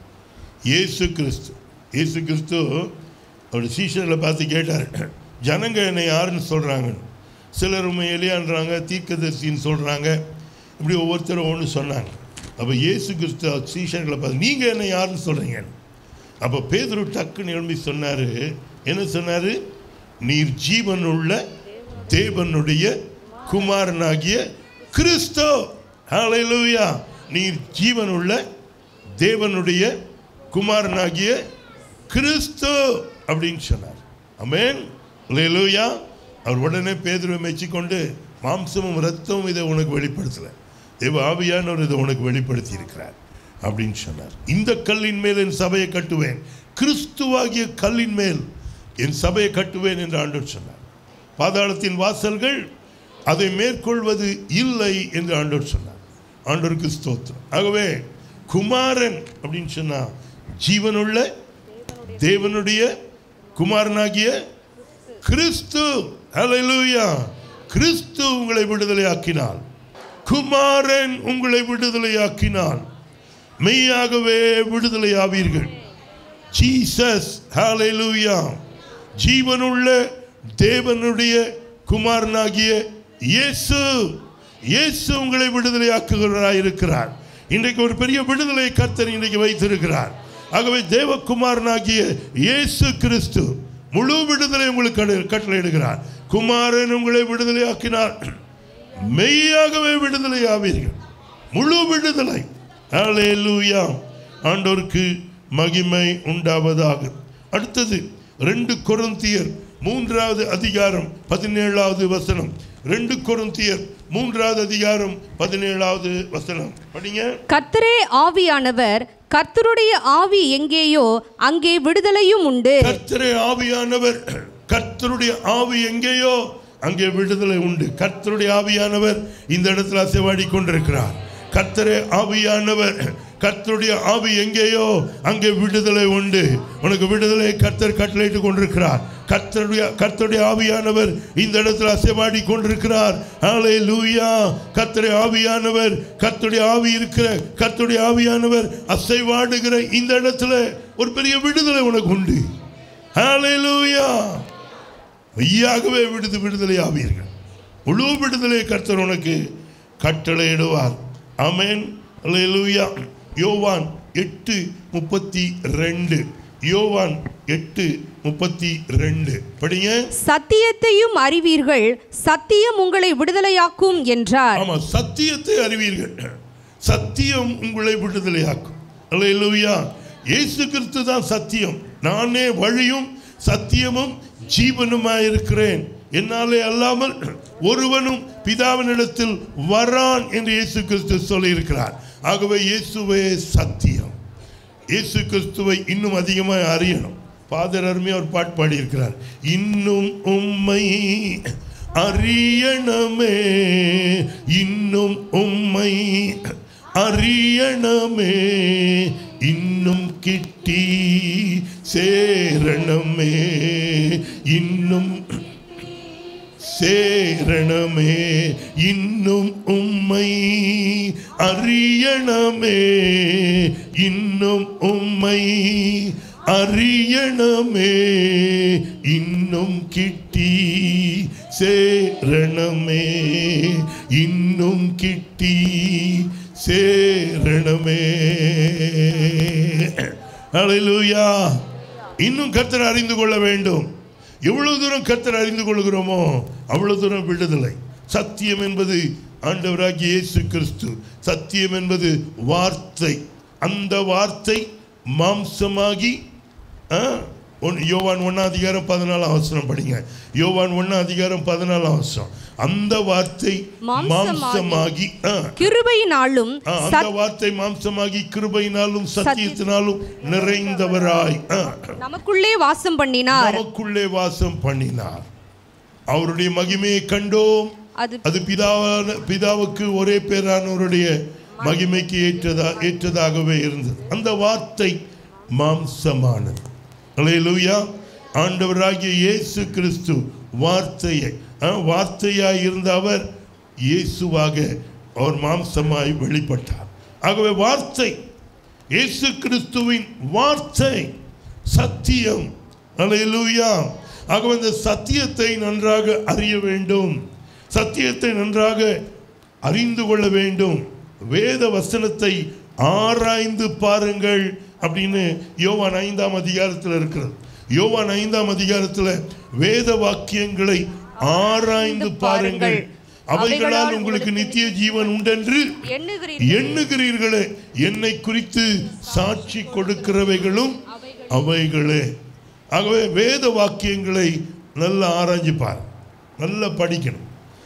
இயேசு கிறிஸ்து. இயேசு கிறிஸ்து அவர் சீஷர்களை பார்த்து கேட்டார், ஜனங்க என்னை யாருன்னு சொல்றாங்க? சிலர் உண்மை எலியான்றாங்க, தீர்க்கதரிசின்னு சொல்றாங்க. இப்படி ஒவ்வொருத்தரும் ஒன்று சொன்னாங்க. அப்போ இயேசு கிறிஸ்து சீஷர்களை பார்த்து, நீங்க என்ன யாருன்னு சொல்றீங்க? அப்போ பேதுரு டக்குன்னு எழும்பி சொன்னாரு. என்ன சொன்னாரு? நீர் ஜீவனுள்ள தேவனுடைய குமாரனாகிய கிறிஸ்து. ஹல்லேலூயா. நீர் ஜீவனுள்ள தேவனுடைய குமாரனாகிய கிறிஸ்து அப்படின்னு சொன்னார். ஆமென். ஹல்லேலூயா. அவர் உடனே பேதுருவை மெச்சிக்கொண்டு, மாம்சமும் இரத்தமும் இதை உனக்கு வெளிப்படுத்தலை, தேவ ஆவியானவர் இதை உனக்கு வெளிப்படுத்தி இருக்கிறார் அப்படின்னு சொன்னார். இந்த கல்லின் மேல் என் சபையை கட்டுவேன், கிறிஸ்துவாகிய கல்லின் மேல் என் சபையை கட்டுவேன் என்று ஆண்டவர் சொன்னார். பாதாளத்தின் வாசல்கள் அதை மேற்கொள்வது இல்லை என்று ஆண்டவர் சொன்னார். ஆண்டவருக்கு ஸ்தோத்திரம். ஆகவே குமாரன் அப்படின்னு சொன்னா ஜீவனுள்ள தேவனுடைய குமாரனாகிய கிறிஸ்து. ஹல்லேலூயா. கிறிஸ்து உங்களை விடுதலையாக்கினால், குமாரன் உங்களை விடுதலையாக்கினால் மெய்யாகவே விடுதலையாவீர்கள். ஜீசஸ். ஹல்லேலூயா. ஜீவனுள்ள தேவனுடைய குமாரனாகிய இயேசு. இயேசு உங்களை விடுதலையாக்குகிறார் இருக்கிறார். இன்றைக்கு ஒரு பெரிய விடுதலை கர்த்தர் இன்றைக்கு வைத்திருக்கிறார். ஆகவே தேவகுமாரனாகிய இயேசு கிறிஸ்து முழு விடுதலை உங்களுக்கு கட்டளையிடுகிறார். குமாரன் உங்களை விடுதலையாக்கினார், மெய்யாகவே விடுதலையாவீர்கள். முழு விடுதலை. ஹல்லேலூயா. ஆண்டவருக்கு மகிமை உண்டாவதாக. அடுத்தது ரெண்டு கொரிந்தியர் மூன்றாவது அதிகாரம் பதினேழாவது வசனம். ரெண்டு கொரிந்தியர் மூன்றாவது அதிகாரம் பதினேழாவது வசனம் படிங்க. கர்த்தரே ஆவியானவர், கர்த்தருடைய ஆவி எங்கேயோ அங்கே விடுதலையும் உண்டு. கர்த்தரே ஆவியானவர், கர்த்தருடைய ஆவி எங்கேயோ அங்கே விடுதலை உண்டு. கர்த்தருடைய ஆவியானவர் இந்த இடத்துல அசைவாடி கொண்டிருக்கிறார். கர்த்தரே ஆவியானவர் கர்த்தருடைய ஆவி எங்கேயோ அங்கே விடுதலை உண்டு. உனக்கு விடுதலை கர்த்தர் கட்டளையிட்டு கொண்டிருக்கிறார். கர்த்தருடைய கர்த்தருடைய ஆவியானவர் இந்த இடத்துல அசைவாடி கொண்டிருக்கிறார். ஹல்லேலூயா. கர்த்தருடைய ஆவியானவர் கர்த்தருடைய ஆவி இருக்கிற கர்த்தருடைய ஆவியானவர் அசைவாடுகிற இந்த இடத்துல ஒரு பெரிய விடுதலை உனக்கு உண்டு. ஹல்லேலூயா. மெய்யாகவே விடுது விடுதலை ஆவீர்கள். முழு விடுதலை கர்த்தர் உனக்கு கட்டளையிடுவார். ஆமென். ஹல்லேலூயா. யோவான் எட்டு முப்பத்தி ரெண்டு. யோவான் எட்டு முப்பத்தி ரெண்டு படிங்க. சத்தியத்தையும் அறிவீர்கள், சத்தியம் உங்களை விடுதலையாக்கும் என்றார். ஆமா, சத்தியத்தை அறிவீர்கள், சத்தியம் உங்களை விடுதலையாக்கும். அல்லேலூயா. இயேசு கிறிஸ்து தான் சத்தியம். நானே வழியும் சத்தியமும் ஜீவனுமாயிருக்கிறேன், என்னாலே அல்லாமல் ஒருவனும் பிதாவினிடத்தில் வரான் என்று இயேசு கிறிஸ்து சொல்லியிருக்கிறார். ஆகவே இயேசுவே சத்தியம். இயேசு கிறிஸ்துவை இன்னும் அதிகமாக அறியணும். ஃபாதர் அருமையாக ஒரு பாட்டு பாடியிருக்கிறார். இன்னும் உம்மை அறியணமே, இன்னும் உம்மை அறியணமே, இன்னும் கிட்டி சேரணமே, இன்னும் சேரணமே, இன்னும் உம்மை அறியணமே, இன்னும் உம்மை அறியணமே, இன்னும் கிட்டி சேரணமே, இன்னும் கிட்டி சேரணமே. ஹல்லேலூயா. இன்னும் கர்த்தரை அறிந்து கொள்ள வேண்டும். எவ்வளவு தூரம் கர்த்தரை அறிந்து கொள்கிறோமோ அவ்வளவு தூரம் விடுதலை. சத்தியம் என்பது ஆண்டவராகிய இயேசு கிறிஸ்து. சத்தியம் என்பது வார்த்தை. அந்த வார்த்தை மாம்சமாகி, யோவான் ஒன்னாம் அதிகாரம் பதினாலாம் வசனம் படிங்க. யோவான் ஒன்னாம் அதிகாரம் பதினாலாம் வசனம். அந்த வார்த்தை மாம்சமாகி கிருபையினாலும், அந்த வார்த்தை மாம்சமாகி கிருபையினாலும் சத்தியத்தினாலும் நிறைந்தவராய் நமக்குள்ளே வாசம் பண்ணினார். நமக்குள்ளே வாசம் பண்ணினார். அவருடைய மகிமையை கண்டோம். அது பிதாவான பிதாவுக்கு ஒரே பேரானவருடைய மகிமைக்கு ஏற்றதா ஏற்றதாகவே இருந்தது. அந்த வார்த்தை மாம்சமானது. அல்லேலூயா. ஆண்டவராகிய இயேசு கிறிஸ்து வார்த்தையை வார்த்தையாய் இருந்த அவர் இயேசுவாக அவர் மாம்சமாய் வெளிப்பட்டார். ஆகவே வார்த்தை, இயேசு கிறிஸ்துவின் வார்த்தை சத்தியம். அல்லேலூயா. ஆகவே இந்த சத்தியத்தை நன்றாக அறிய வேண்டும், சத்தியத்தை நன்றாக அறிந்து கொள்ள வேண்டும். வேத வசனத்தை ஆராய்ந்து பாருங்கள் அப்படின்னு யோவான் ஐந்தாம் அதிகாரத்தில் இருக்கிறது. யோவான் ஐந்தாம் அதிகாரத்தில் வேத வாக்கியங்களை ஆராய்ந்து பாருங்கள், அவைகளால் உங்களுக்கு நித்திய ஜீவன் உண்டென்று எண்ணுகிறீர்களே, என்னை குறித்து சாட்சி கொடுக்கிறவைகளும் அவைகளே. ஆகவே வேத வாக்கியங்களை நல்லா ஆராய்ஞ்சு பார், நல்லா படிக்கணும்.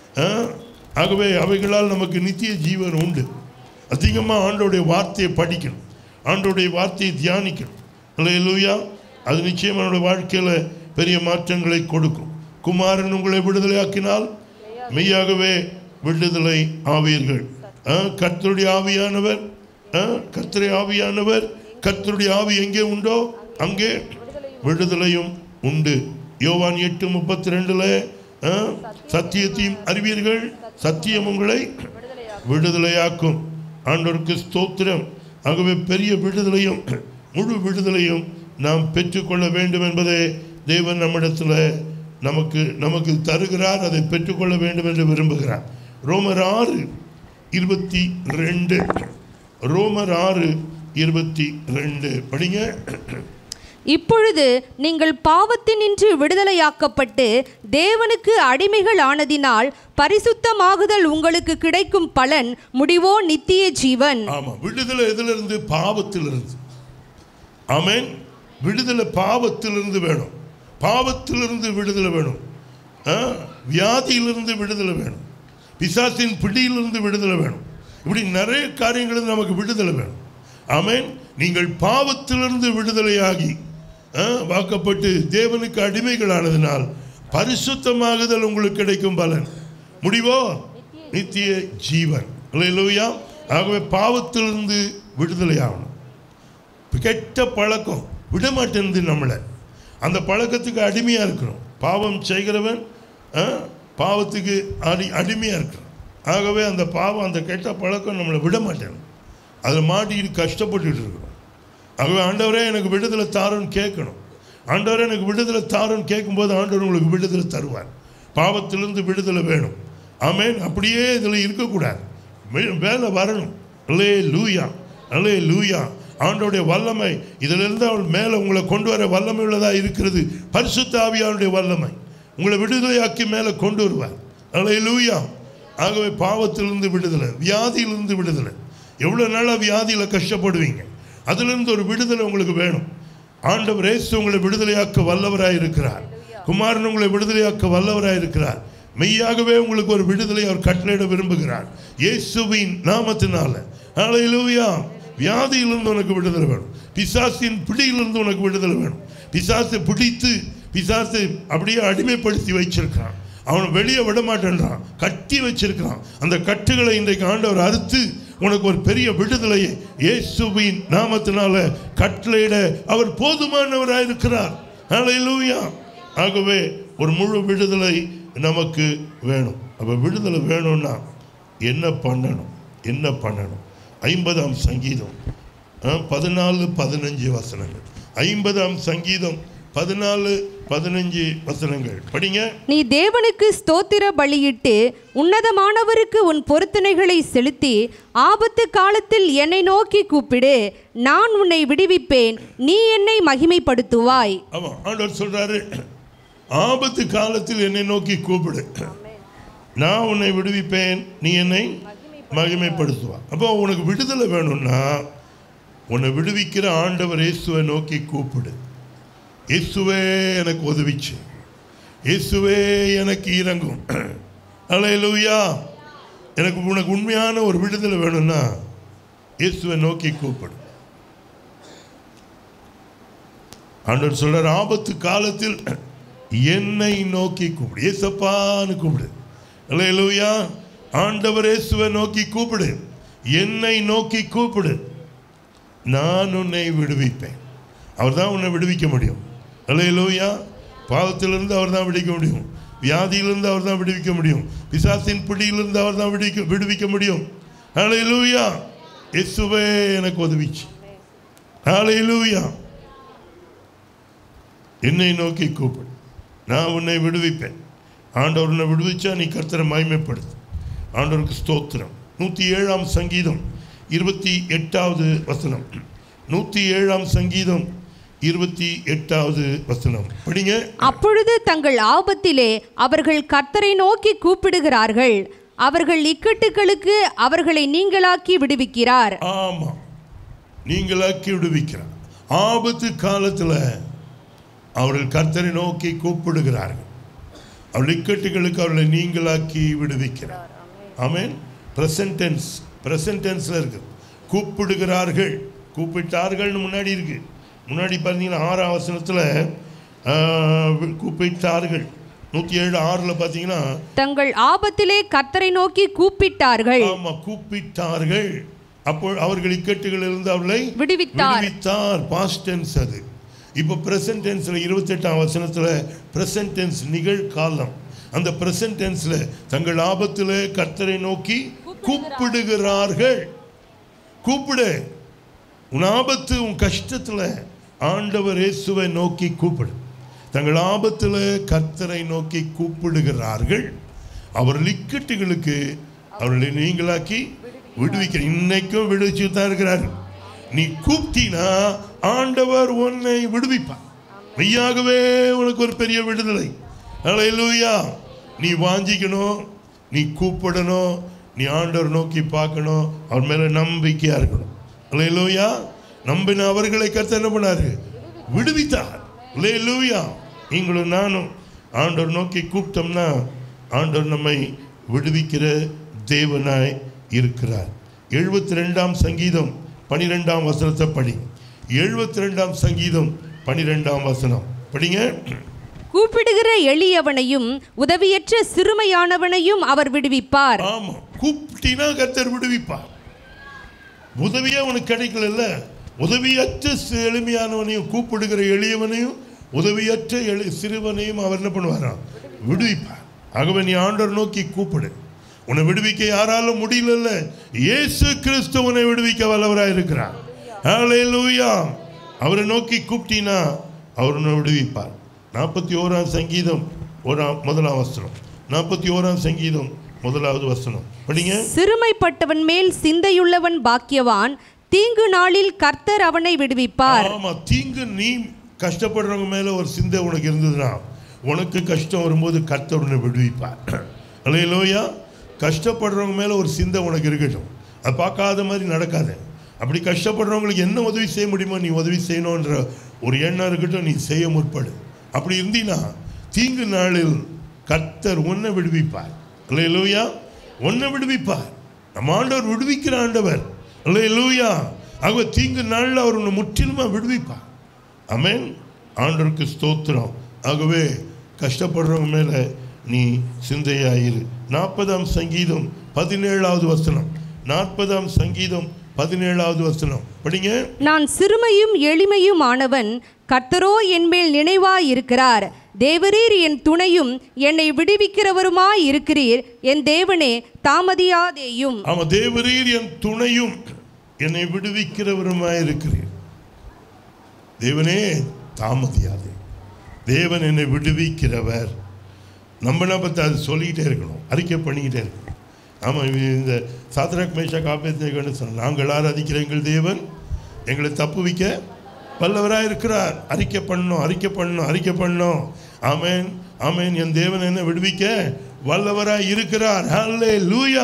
ஆகவே அவைகளால் நமக்கு நித்திய ஜீவன் உண்டு. அதிகமாக ஆண்டோடைய வார்த்தையை படிக்கணும், ஆண்டோடைய வார்த்தையை தியானிக்கணும். அல்லேலூயா. அது நிச்சயமாக என்னுடைய வாழ்க்கையில் பெரிய மாற்றங்களை கொடுக்கும். குமாரன் உங்களை விடுதலையாக்கினால் மெய்யாகவே விடுதலை ஆவீர்கள். கர்த்தருடைய ஆவியானவர், கர்த்தருடைய ஆவியானவர், கர்த்தருடைய ஆவி எங்கே உண்டோ அங்கே விடுதலையும் உண்டு. யோவான் எட்டு முப்பத்தி ரெண்டுல சத்தியத்தையும் அறிவீர்கள், சத்தியம் உங்களை விடுதலையாக்கும். ஆண்டவருக்கு ஸ்தோத்திரம். ஆகவே பெரிய விடுதலையும் முழு விடுதலையும் நாம் பெற்றுக்கொள்ள வேண்டும் என்பதை தேவன் நம்மிடத்தில் நமக்கு நமக்கு தருகிறார். அதை பெற்றுக்கொள்ள வேண்டும் என்று விரும்புகிறார். ரோமர் ஆறு இருபத்தி ரெண்டு. ரோமர் ஆறு இருபத்தி ரெண்டு படிங்க. இப்பொழுது நீங்கள் பாவத்தினின்று விடுதலையாக்கப்பட்டு தேவனுக்கு அடிமைகள் ஆனதினால் பரிசுத்தமாகுதல் உங்களுக்கு கிடைக்கும் பலன் முடிவோ நித்திய ஜீவன். ஆமா, விடுதலை எதிலிருந்து? பாவத்திலிருந்து. ஆமென். விடுதலை பாவத்திலிருந்து வேணும். பாவத்திலிருந்து விடுதலை வேணும். வியாதியிலிருந்து விடுதலை வேணும். பிசாசின் பிடியிலிருந்து விடுதலை வேணும். இப்படி நிறைய காரியங்களில் நமக்கு விடுதலை வேணும். ஆமென். நீங்கள் பாவத்திலிருந்து விடுதலையாகி வாக்கப்பட்டு தேவனுக்கு அடிமைகளானதினால் பரிசுத்தமாகுதல் உங்களுக்கு கிடைக்கும் பலன் முடிவோ நித்திய ஜீவன். அல்லேலூயா. ஆகவே பாவத்திலிருந்து விடுதலை ஆகணும். கெட்ட பழக்கம் விடமாட்டேன்து நம்மளை. அந்த பழக்கத்துக்கு அடிமையாக இருக்கிறோம். பாவம் செய்கிறவன் பாவத்துக்கு அடி அடிமையாக இருக்கிறான். ஆகவே அந்த பாவம், அந்த கெட்ட பழக்கம் நம்மளை விட மாட்டேன். அதில் மாட்டிக்கிட்டு கஷ்டப்பட்டுட்டு இருக்கிறோம். ஆகவே ஆண்டவரே எனக்கு விடுதலை தாருன்னு கேட்கணும். ஆண்டவரே எனக்கு விடுதலை தாருன்னு கேட்கும்போது ஆண்டவர் உங்களுக்கு விடுதலை தருவார். பாவத்திலிருந்து விடுதலை வேணும். ஆமேன். அப்படியே இதில் இருக்கக்கூடாது, வேலை வரணும். அல்லே லூயா, அல்லே லூயா. ஆண்டவருடைய வல்லமை இதிலிருந்து அவள் மேலே உங்களை கொண்டு வர வல்லமை உள்ளதாக இருக்கிறது. பரிசுத்த ஆவியானுடைய வல்லமை உங்களை விடுதலையாக்கி மேலே கொண்டு வருவார். அல்லே லூயா. ஆகவே பாவத்திலிருந்து விடுதலை, வியாதியிலிருந்து விடுதலை. எவ்வளோ நாளாக வியாதியில் கஷ்டப்படுவீங்க, அதிலிருந்து ஒரு விடுதலை உங்களுக்கு வேணும். ஆண்டவர் இயேசு உங்களை விடுதலையாக்க வல்லவராக இருக்கிறார். குமாரன் உங்களை விடுதலையாக்க வல்லவராக இருக்கிறார். மெய்யாகவே உங்களுக்கு ஒரு விடுதலை அவர் கட்டளையிட விரும்புகிறார் இயேசுவின் நாமத்தினால. ஹல்லேலூயா. வியாதியிலிருந்து உனக்கு விடுதலை வேணும். பிசாசின் பிடியிலிருந்து உனக்கு விடுதலை வேணும். பிசாசை பிடித்து பிசாசை அப்படியே அடிமைப்படுத்தி வச்சிருக்கிறான். அவனை வெளியே விட மாட்டேன்றான், கட்டி வச்சிருக்கிறான். அந்த கட்டுகளை இன்றைக்கு ஆண்டவர் அறுத்து உனக்கு ஒரு பெரிய விடுதலையை இயேசுவின் நாமத்தினால கட்டளையிட அவர் போதுமானவராக இருக்கிறார். ஹல்லேலூயா. ஆகவே ஒரு முழு விடுதலை நமக்கு வேணும். அப்போ விடுதலை வேணும்னா என்ன பண்ணணும்? என்ன பண்ணணும்? ஐம்பதாம் சங்கீதம் பதினாலு பதினஞ்சு வசனங்கள். ஐம்பதாம் சங்கீதம் பதினாலு பதினஞ்சு வசனங்கள் படிங்க. நீ தேவனுக்கு ஸ்தோத்திர பலியிட்டு உன்னதமானவருக்கு உன் பொருத்தனைகளை செலுத்தி ஆபத்து காலத்தில் என்னை நோக்கி கூப்பிடு, நான் உன்னை விடுவிப்பேன், நீ என்னை மகிமைப்படுத்துவாய். ஆமா, ஆண்டவர் சொல்றாரு, ஆபத்து காலத்தில் என்னை நோக்கி கூப்பிடு, நான் உன்னை விடுவிப்பேன், நீ என்னை மகிமைப்படுத்துவாய். அப்போ உனக்கு விடுதலை வேணும்னா உன்னை விடுவிக்கிற ஆண்டவர் இயேசுவை நோக்கி கூப்பிடு. இயேசுவே எனக்கு உதவிச்சு, இயேசுவே எனக்கு இறங்கும். அல்லேலூயா. எனக்கு உனக்கு உண்மையான ஒரு விடுதலை வேணும்னா இயேசுவை நோக்கி கூப்பிடு. ஆண்டவர் சொல்றார், ஆபத்து காலத்தில் என்னை நோக்கி கூப்பிடு, இயேசப்பான்னு கூப்பிடு. அல்லேலூயா. ஆண்டவர் இயேசுவை நோக்கி கூப்பிடு, என்னை நோக்கி கூப்பிடு, நான் உன்னை விடுவிப்பேன். அவர் தான் உன்னை விடுவிக்க முடியும். அல்லேலூயா. பாவத்திலிருந்து அவர் தான் விடுவிக்க முடியும். வியாதியிலிருந்து அவர் தான் விடுவிக்க முடியும். பிசாசின் பிடியிலிருந்து அவர் தான் விடுவிக்க விடுவிக்க முடியும். அல்லேலூயா. இயேசுவே எனக்கு உதவிச்சு. அல்லேலூயா. என்னை நோக்கி கூப்பிடு, நான் உன்னை விடுவிப்பேன். ஆண்டவர் உன்னை விடுவிச்சா நீ கர்த்தரை மகிமைப்படுத்து. ஆண்டவருக்கு ஸ்தோத்திரம். நூற்றி ஏழாம் சங்கீதம் இருபத்தி எட்டாவது வசனம். நூற்றி ஏழாம் சங்கீதம் இருபத்தி எட்டாவது வசனம் படிங்க. அப்பொழுது தங்கள் ஆபத்திலே அவர்கள் கர்த்தரை நோக்கி கூப்பிடுகிறார்கள், அவர்கள் இக்கட்டுகளுக்கு அவர்களை நீங்களாக்கி விடுவிக்கிறார். ஆமா, நீங்களாக்கி விடுவிக்கிறார். ஆபத்து காலத்தில் அவர்கள் கர்த்தரை நோக்கி கூப்பிடுகிறார்கள், அவர்கள் இக்கட்டுகளுக்கு அவர்களை நீங்களாக்கி விடுவிக்கிறார். ஆமென். பிரசன்ட் டென்ஸ், பிரசன்ட் டென்ஸ்ல இருக்கு. கூப்பிடுகிறார்கள், கூப்பிட்டார்கள்னு முன்னாடி இருக்கு. முன்னாடி பார்த்தீங்கன்னா ஆறாம் வசனத்தில் கூப்பிட்டார்கள். நூற்றி ஏழு ஆறுல பார்த்தீங்கன்னா தங்கள் ஆபத்திலே கர்த்தரை நோக்கி கூப்பிட்டார்கள். ஆமா, கூப்பிட்டார்கள். அப்போ அவர்கள் இக்கட்டுகளிலிருந்து அவர்களை விடுவித்தார். விடுவித்தார். பாஸ்ட் டென்ஸ் அது. இப்போ பிரசன்ட் டென்ஸில் இருபத்தெட்டாம் வசனத்தில் பிரசன்ட் டென்ஸ் நிகழ்காலம். அந்த பிரசன்ட் டென்ஸில் தங்கள் ஆபத்தில் கர்த்தரை நோக்கி கூப்பிடுகிறார்கள். கூப்பிடு. உன் ஆபத்து, உன் கஷ்டத்தில் ஆண்டவர் இயேசுவை நோக்கி கூப்பிடு. தங்கள் ஆபத்தில் கர்த்தரை நோக்கி கூப்பிடுகிறார்கள், அவர்கள் இக்கட்டுகளுக்கு அவர்களை நீங்களாக்கி விடுவிக்கிற. இன்னைக்கும் விடுவிச்சு தான் இருக்கிறார். நீ கூப்பிட்டீனா ஆண்டவர் உன்னை விடுவிப்பார். மெய்யாகவே உனக்கு ஒரு பெரிய விடுதலை. அல்லேலூயா. நீ வாஞ்சிக்கணும், நீ கூப்பிடணும், நீ ஆண்டவர் நோக்கி பார்க்கணும், அவர் மேலே நம்பிக்கையாக இருக்கணும். அல்லேலூயா. நம்பின அவர்களை கர்த்தர் என்ன பண்ணாரு? விடுவித்தார். அல்லேலூயா. நீங்களும் நானும் ஆண்டவர் நோக்கி கூப்பிட்டோம்னா ஆண்டவர் நம்மை விடுவிக்கிற தேவனாய் இருக்கிறார். எழுபத்தி ரெண்டாம் சங்கீதம் பனிரெண்டாம் வசனத்தை படி. எழுபத்தி ரெண்டாம் சங்கீதம் பனிரெண்டாம் வசனம் படிங்க. கூப்பிடுகிற எளியவனையும் உதவியற்ற சிறுமையானவனையும் அவர் விடுவிப்பார். ஆமா, கூப்பிட்டினா கர்த்தர் விடுவிப்பார். உதவியே உனக்கு கிடைக்கல. உதவியற்ற எளிமையானவனையும் கூப்பிடுகிற எளியவனையும் உதவியற்ற எளி சிறுவனையும் அவர் என்ன பண்ணுவாராம்? விடுவிப்பார். ஆகவே நீ ஆண்டவர் நோக்கி கூப்பிடு. உன்னை விடுவிக்க யாராலும் முடியல. இயேசு கிறிஸ்து உன்னை விடுவிக்க வல்லவராக இருக்கிறார். ஹல்லேலூயா. அவரை நோக்கி கூப்பிட்டீனா அவர் உன்னை விடுவிப்பார். நாற்பத்தி ஓராம் சங்கீதம் ஓராம் முதலாம் வசனம். நாற்பத்தி ஓராம் சங்கீதம் முதலாவது வசனம் படிங்க. சிறுமைப்பட்டவன் மேல் சிந்தையுள்ளவன் பாக்கியவான், தீங்கு நாளில் கர்த்தர் அவனை விடுவிப்பார். ஆமா, தீங்கு நீ கஷ்டப்படுறவங்க மேல ஒரு சிந்தை உனக்கு இருந்ததுன்னா உனக்கு கஷ்டம் வரும்போது கர்த்தர் உன்னை விடுவிப்பார். அல்லேலூயா. கஷ்டப்படுறவங்க மேல ஒரு சிந்தை உனக்கு இருக்கட்டும். அது பார்க்காத மாதிரி நடக்காது. அப்படி கஷ்டப்படுறவங்களுக்கு என்ன உதவி செய்ய முடியுமோ நீ உதவி செய்யணுன்ற ஒரு எண்ணம் இருக்கட்டும். நீ செய்ய முற்படு. அப்படி இருந்தீன்னா தீங்கு நாளில் கர்த்தர் உன்னை விடுவிப்பார். அல்லேலூயா. உன்னை விடுவிப்பார். நம்ம ஆண்டவர் விடுவிக்கிற ஆண்டவர். அல்லேலூயா. ஆக தீங்கு நாளில் அவர் உன்னை முற்றிலுமா விடுவிப்பார். ஆமென். ஆண்டவருக்கு ஸ்தோத்திரம். ஆகவே கஷ்டப்படுறவங்க மேல நீ சிந்தையாயிரு. நாற்பதாம் சங்கீதம் பதினேழாவது வசனம். நாற்பதாம் சங்கீதம் பதினேழாவது வசனம் படிங்க. நான் சிறுமையும் எளிமையும் ஆனவன், கர்த்தரோ என்மேல் நினைவாய் இருக்கிறார். தேவரீர் என் துணையும் என்னை விடுவிக்கிறவருமாய் இருக்கிறீர். என் தேவனே தாமதியாதேயும். ஆமா, தேவரீர் என் துணையும் என்னை விடுவிக்கிறவருமாய் இருக்கிறீர். தேவனே தாமதியாதே. தேவன் என்னை விடுவிக்கிறவர். நம்மளை பற்றி அது சொல்லிக்கிட்டே இருக்கணும், அறிக்கை பண்ணிக்கிட்டே இருக்கணும். ஆமாம், இந்த சாத்ராக் மேஷாக் ஆபேத்நேகோன்னு சொன்ன நாங்கள் ஆராதிக்கிற எங்கள் தேவன் எங்களை தப்புவிக்க வல்லவராக இருக்கிறார். அறிக்கை பண்ணணும், அறிக்கை பண்ணணும், அறிக்கை பண்ணணும். ஆமேன், ஆமேன். என் தேவன் என்ன விடுவிக்க வல்லவராக இருக்கிறார். ஹல்லேலூயா.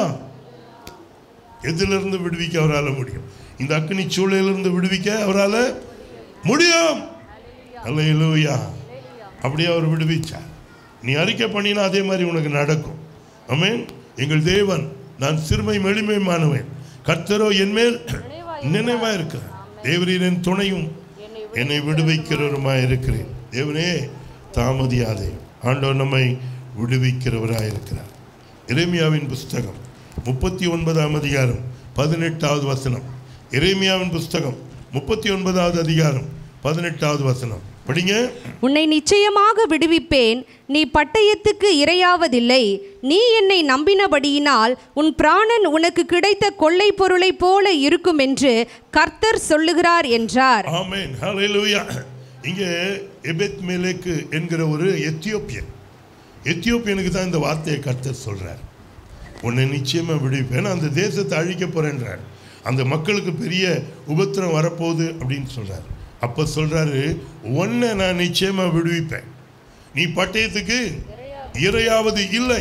எதிலிருந்து விடுவிக்க அவரால் முடியும்? இந்த அக்னி சூழலிலிருந்து விடுவிக்க அவரால் முடியும். ஹல்லேலூயா. அப்படியே அவர் விடுவிச்சார். நீ அறிக்கை பண்ணினா அதே மாதிரி உனக்கு நடக்கும். ஆமென். எங்கள் தேவன் நான் சிறுமை எளிமையானவன், கர்த்தரோ என்மேல் நினைவா இருக்கிறார். தேவரீரின் துணையும் என்னை விடுவிக்கிறவருமாய் இருக்கிறேன். தேவனே தாமதியாதே. ஆண்டவர் நம்மை விடுவிக்கிறவராய் இருக்கிறார். எரேமியாவின் புஸ்தகம் முப்பத்தி ஒன்பதாம் அதிகாரம் பதினெட்டாவது வசனம். எரேமியாவின் புஸ்தகம் முப்பத்தி ஒன்பதாவது அதிகாரம் பதினெட்டாவது வசனம் படிங்க. உன்னை நிச்சயமாக விடுவிப்பேன், நீ பட்டயத்துக்கு இரையாவதில்லை. நீ என்னை நம்பினபடியினால் உன் பிராணன் உனக்கு கிடைத்த கொள்ளை பொருளை போல இருக்கும் என்று கர்த்தர் சொல்லுகிறார் என்றார். ஆமென். ஹல்லேலூயா. இங்கே எபெத்மெலேக்கு என்கிற ஒரு எத்தியோப்பியன், எத்தியோப்பியனுக்கு தான் இந்த வார்த்தையை கர்த்தர் சொல்றார். உன்னை நிச்சயமா விடுவிப்பேன், அந்த தேசத்தை அழிக்க போறேன்றார். அந்த மக்களுக்கு பெரிய உபத்திரம் வரப்போகுது அப்படின்னு சொல்றாரு. அப்போ சொல்றாரு, உன்னை நான் நிச்சயமா விடுவிப்பேன், நீ பட்டயத்துக்கு இரையாவது இல்லை.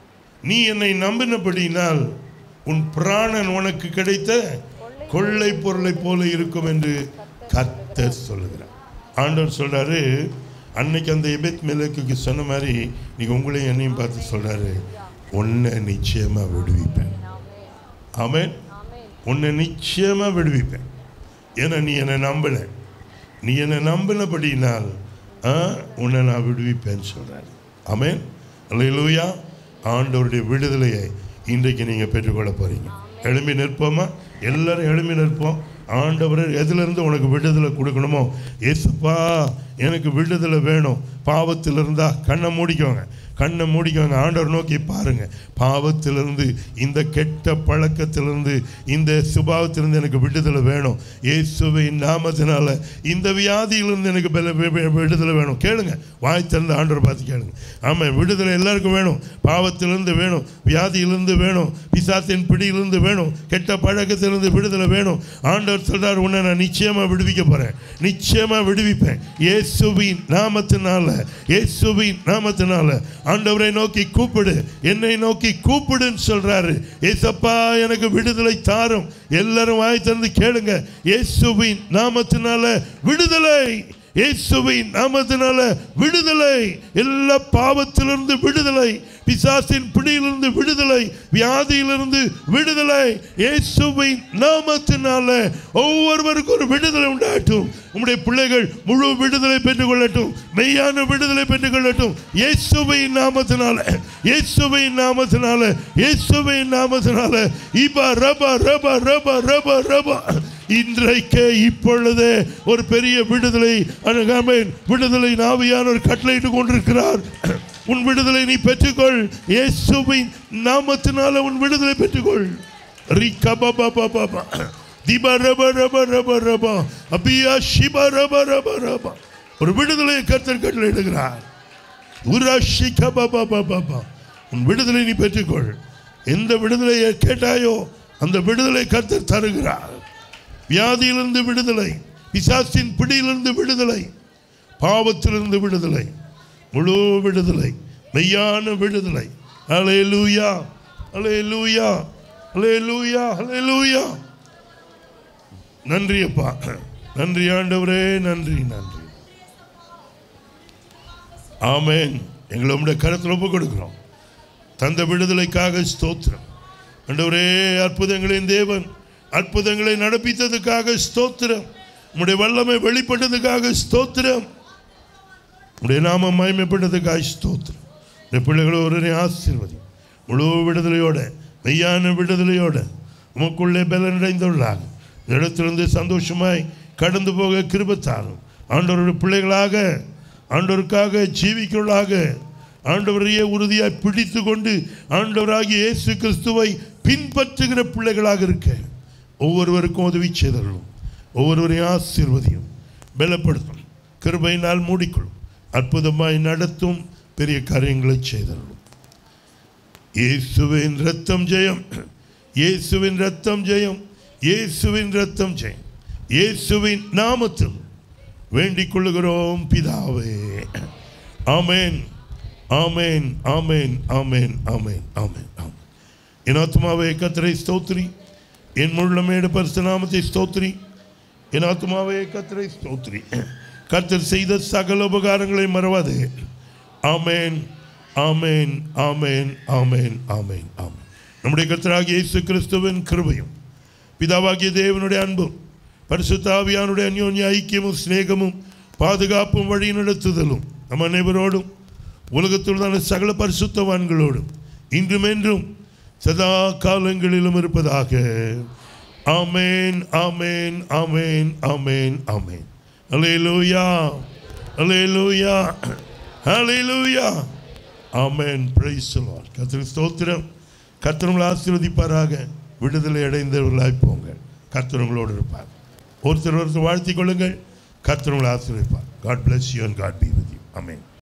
நீ என்னை நம்பினபடினால் உன் பிராணன் உனக்கு கிடைத்த கொள்ளை பொருளை போல இருக்கும் என்று கர்த்தர் சொல்லுகிறார். ஆண்டவர் சொல்றாரு, அன்னைக்கு அந்த எபெத்மெலேக்குக்கு சொன்ன மாதிரி நீங்க உங்களையும் என்னையும் பார்த்து சொல்றாரு, உன்னை நிச்சயமா விடுவிப்பேன். ஆமென். உன்னை நிச்சயமா விடுவிப்பேன். ஏன்னா நீ என்னை நம்பல. நீ என்னை நம்பினபடினால் உன்னை நான் விடுவிப்பேன்னு சொல்றாரு. ஆமென். அல்லேலூயா. ஆண்டவருடைய விடுதலையை இன்றைக்கு நீங்கள் பெற்றுக்கொள்ள போறீங்க. எழும்பி நிற்போமா? எல்லாரும் எழும்பி நிற்போம். ஆண்டவர் எதிலிருந்து உனக்கு விடுதலை கொடுக்கணுமோ, ஏசப்பா எனக்கு விடுதலை வேணும். பாவத்தில் இருந்தா கண்ணை மூடிக்கோங்க, கண்ணை மூடிக்கோங்க. ஆண்டவர் நோக்கி பாருங்க. பாவத்திலிருந்து, இந்த கெட்ட பழக்கத்திலிருந்து, இந்த சுபாவத்திலிருந்து எனக்கு விடுதலை வேணும். இயேசுவின் நாமத்தினால இந்த வியாதியிலிருந்து எனக்கு விடுதலை வேணும். கேளுங்க, வாய் திறந்து ஆண்டவர் பார்த்து கேளுங்க. ஆமாம், விடுதலை எல்லாருக்கும் வேணும். பாவத்திலிருந்து வேணும், வியாதியிலிருந்து வேணும், பிசாசின் பிடியிலிருந்து வேணும், கெட்ட பழக்கத்திலிருந்து விடுதலை வேணும். ஆண்டவர் சொல்றார், உன்னை நான் நிச்சயமா விடுவிக்க போறேன், நிச்சயமா விடுவிப்பேன். இயேசுவின் நாமத்தினால, இயேசுவின் நாமத்தினால ஆண்டவரை நோக்கி கூப்பிடு, என்னை நோக்கி கூப்பிடுன்னு சொல்றாரு. ஏசப்பா எனக்கு விடுதலை தாரும். எல்லாரும் வாய் திறந்து கேளுங்க. இயேசுவின் நாமத்தினால விடுதலை, இயேசுவின் நாமத்தினால விடுதலை, எல்லா பாவத்திலிருந்து விடுதலை, பிசாசின் பிடியிலிருந்து விடுதலை, வியாதியிலிருந்து விடுதலை. இயேசுவின் நாமத்தினால ஒவ்வொருவருக்கும் ஒரு விடுதலை உண்டாகட்டும். உம்முடைய பிள்ளைகள் முழு விடுதலை பெற்றுக் கொள்ளட்டும், மெய்யான விடுதலை பெற்றுக் கொள்ளட்டும். இயேசுவின் நாமத்தினால, இயேசுவின் நாமத்தினால, இயேசுவின் நாமத்தினால. இபா ரபா ரபா ரபா ரபா ரபா. இன்றைக்கு இப்பொழுதே ஒரு பெரிய விடுதலை, ஆமென், விடுதலை ஆவியானவர் கட்டளையிட்டு கொண்டிருக்கிறார். உன் விடுதலை நீ பெற்றுக்கொள். இயேசுவின் நாமத்தினால உன் விடுதலை பெற்றுக்கொள். ரிகா பாபா பாபா திபா ரபா ரபா ரபா ரபா அபியா ஷிபா ரபா ரபா ரபா. ஒரு விடுதலையை கர்த்தர் கட்டளையிடுகிறார். உராஷிகா பாபா பாபா. உன் விடுதலை நீ பெற்றுக்கொள். எந்த விடுதலையை கேட்டாயோ அந்த விடுதலை கர்த்தர் தருகிறார். வியாதியிலிருந்து விடுதலை, பிசாசின் பிடியிலிருந்து விடுதலை, பாவத்திலிருந்து விடுதலை, முழு விடுதலை, மெய்யான விடுதலை. அல்லேலூயா, அல்லேலூயா, அல்லேலூயா, அல்லேலூயா. நன்றி அப்பா, நன்றி ஆண்டவரே, நன்றி நன்றி. ஆமென். எங்களை உம்முடைய கரத்தில் ஒப்புக் கொடுக்கிறோம். தந்த விடுதலைக்காக ஸ்தோத்திரம் ஆண்டவரே. அற்புதங்களின் தேவன், அற்புதங்களை நடப்பித்ததுக்காக ஸ்தோத்திரம். உம்முடைய வல்லமை வெளிப்பட்டதுக்காக ஸ்தோத்திரம். உடைய நாமம் மகிமைப்பட்டதுக்காக ஸ்தோத்திரம். இந்த பிள்ளைகளை ஒரு ஆசீர்வதி. முழு விடுதலையோட, மெய்யான விடுதலையோட உமக்குள்ளே பலனடைந்துள்ளாக இந்த இடத்திலிருந்து சந்தோஷமாய் கடந்து போக கிருபைத்தாரும். ஆண்டவருடைய பிள்ளைகளாக, ஆண்டவருக்காக ஜீவிக்கொள்ளாக, ஆண்டவரையே உறுதியாய் பிடித்து கொண்டு ஆண்டவராகிய இயேசு கிறிஸ்துவை பின்பற்றுகிற பிள்ளைகளாக இருக்க ஒவ்வொருவருக்கும் உதவி செய்தரும். ஒவ்வொருவரையும் ஆசீர்வதியும், பலப்படுத்தும், கிருபையினால் மூடிக்கொள்ளும், அற்புதமாய் நடத்தும், பெரிய காரியங்களை செய்தரும். இயேசுவின் ரத்தம் ஜெயம், இயேசுவின் ரத்தம் ஜெயம், இயேசுவின் ரத்தம் ஜெயம். இயேசுவின் நாமத்தில் வேண்டிக் கொள்ளுகிறோம் பிதாவே. ஆமென், ஆமென், ஆமென், ஆமென், ஆமென், ஆமென், ஆமென். என் ஆத்துமாவே கர்த்தரை ஸ்தோத்திரி, என் முழுமையோட பரிசுத்த நாமத்தை ஸ்தோத்திரி. என் ஆத்துமாவே கர்த்தரை ஸ்தோத்திரி. கர்த்தர் செய்த சகல உபகாரங்களை மறவாதே. ஆமென், ஆமென், ஆமென், ஆமென், ஆமென், ஆமென். நம்முடைய கர்த்தராகிய இயேசு கிறிஸ்துவின் கிருபையும், பிதாவாகிய தேவனுடைய அன்பும், பரிசுத்த ஆவியானுடைய அந்யோன்ய ஐக்கியமும், சிநேகமும், பாதுகாப்பும், வழி நடத்துதலும் நம் அனைவரோடும், உலகத்துள்ளான சகல பரிசுத்தவான்களோடும் இன்றும் என்றும் சதா காலங்களிலும் இருப்பதாக. ஆமென், ஆமென், ஆமென், ஆமென், ஆமென். அல்லேலூயா, அல்லேலூயா, அல்லேலூயா. ஆமென். Praise the lord. கர்த்தருக்கு ஸ்தோத்திரம். கர்த்தர் உங்களை ஆசீர்வதிப்பாராக. விடுதலை அடைந்தவர்களாய் போங்க. கர்த்தர் உங்களோடு இருப்பார். ஒருத்தர் ஒருத்தர் வாழ்த்திக் கொள்ளுங்கள். கர்த்தர் உங்களை ஆசீர்வதிப்பார். God bless you and God be with you. Amen.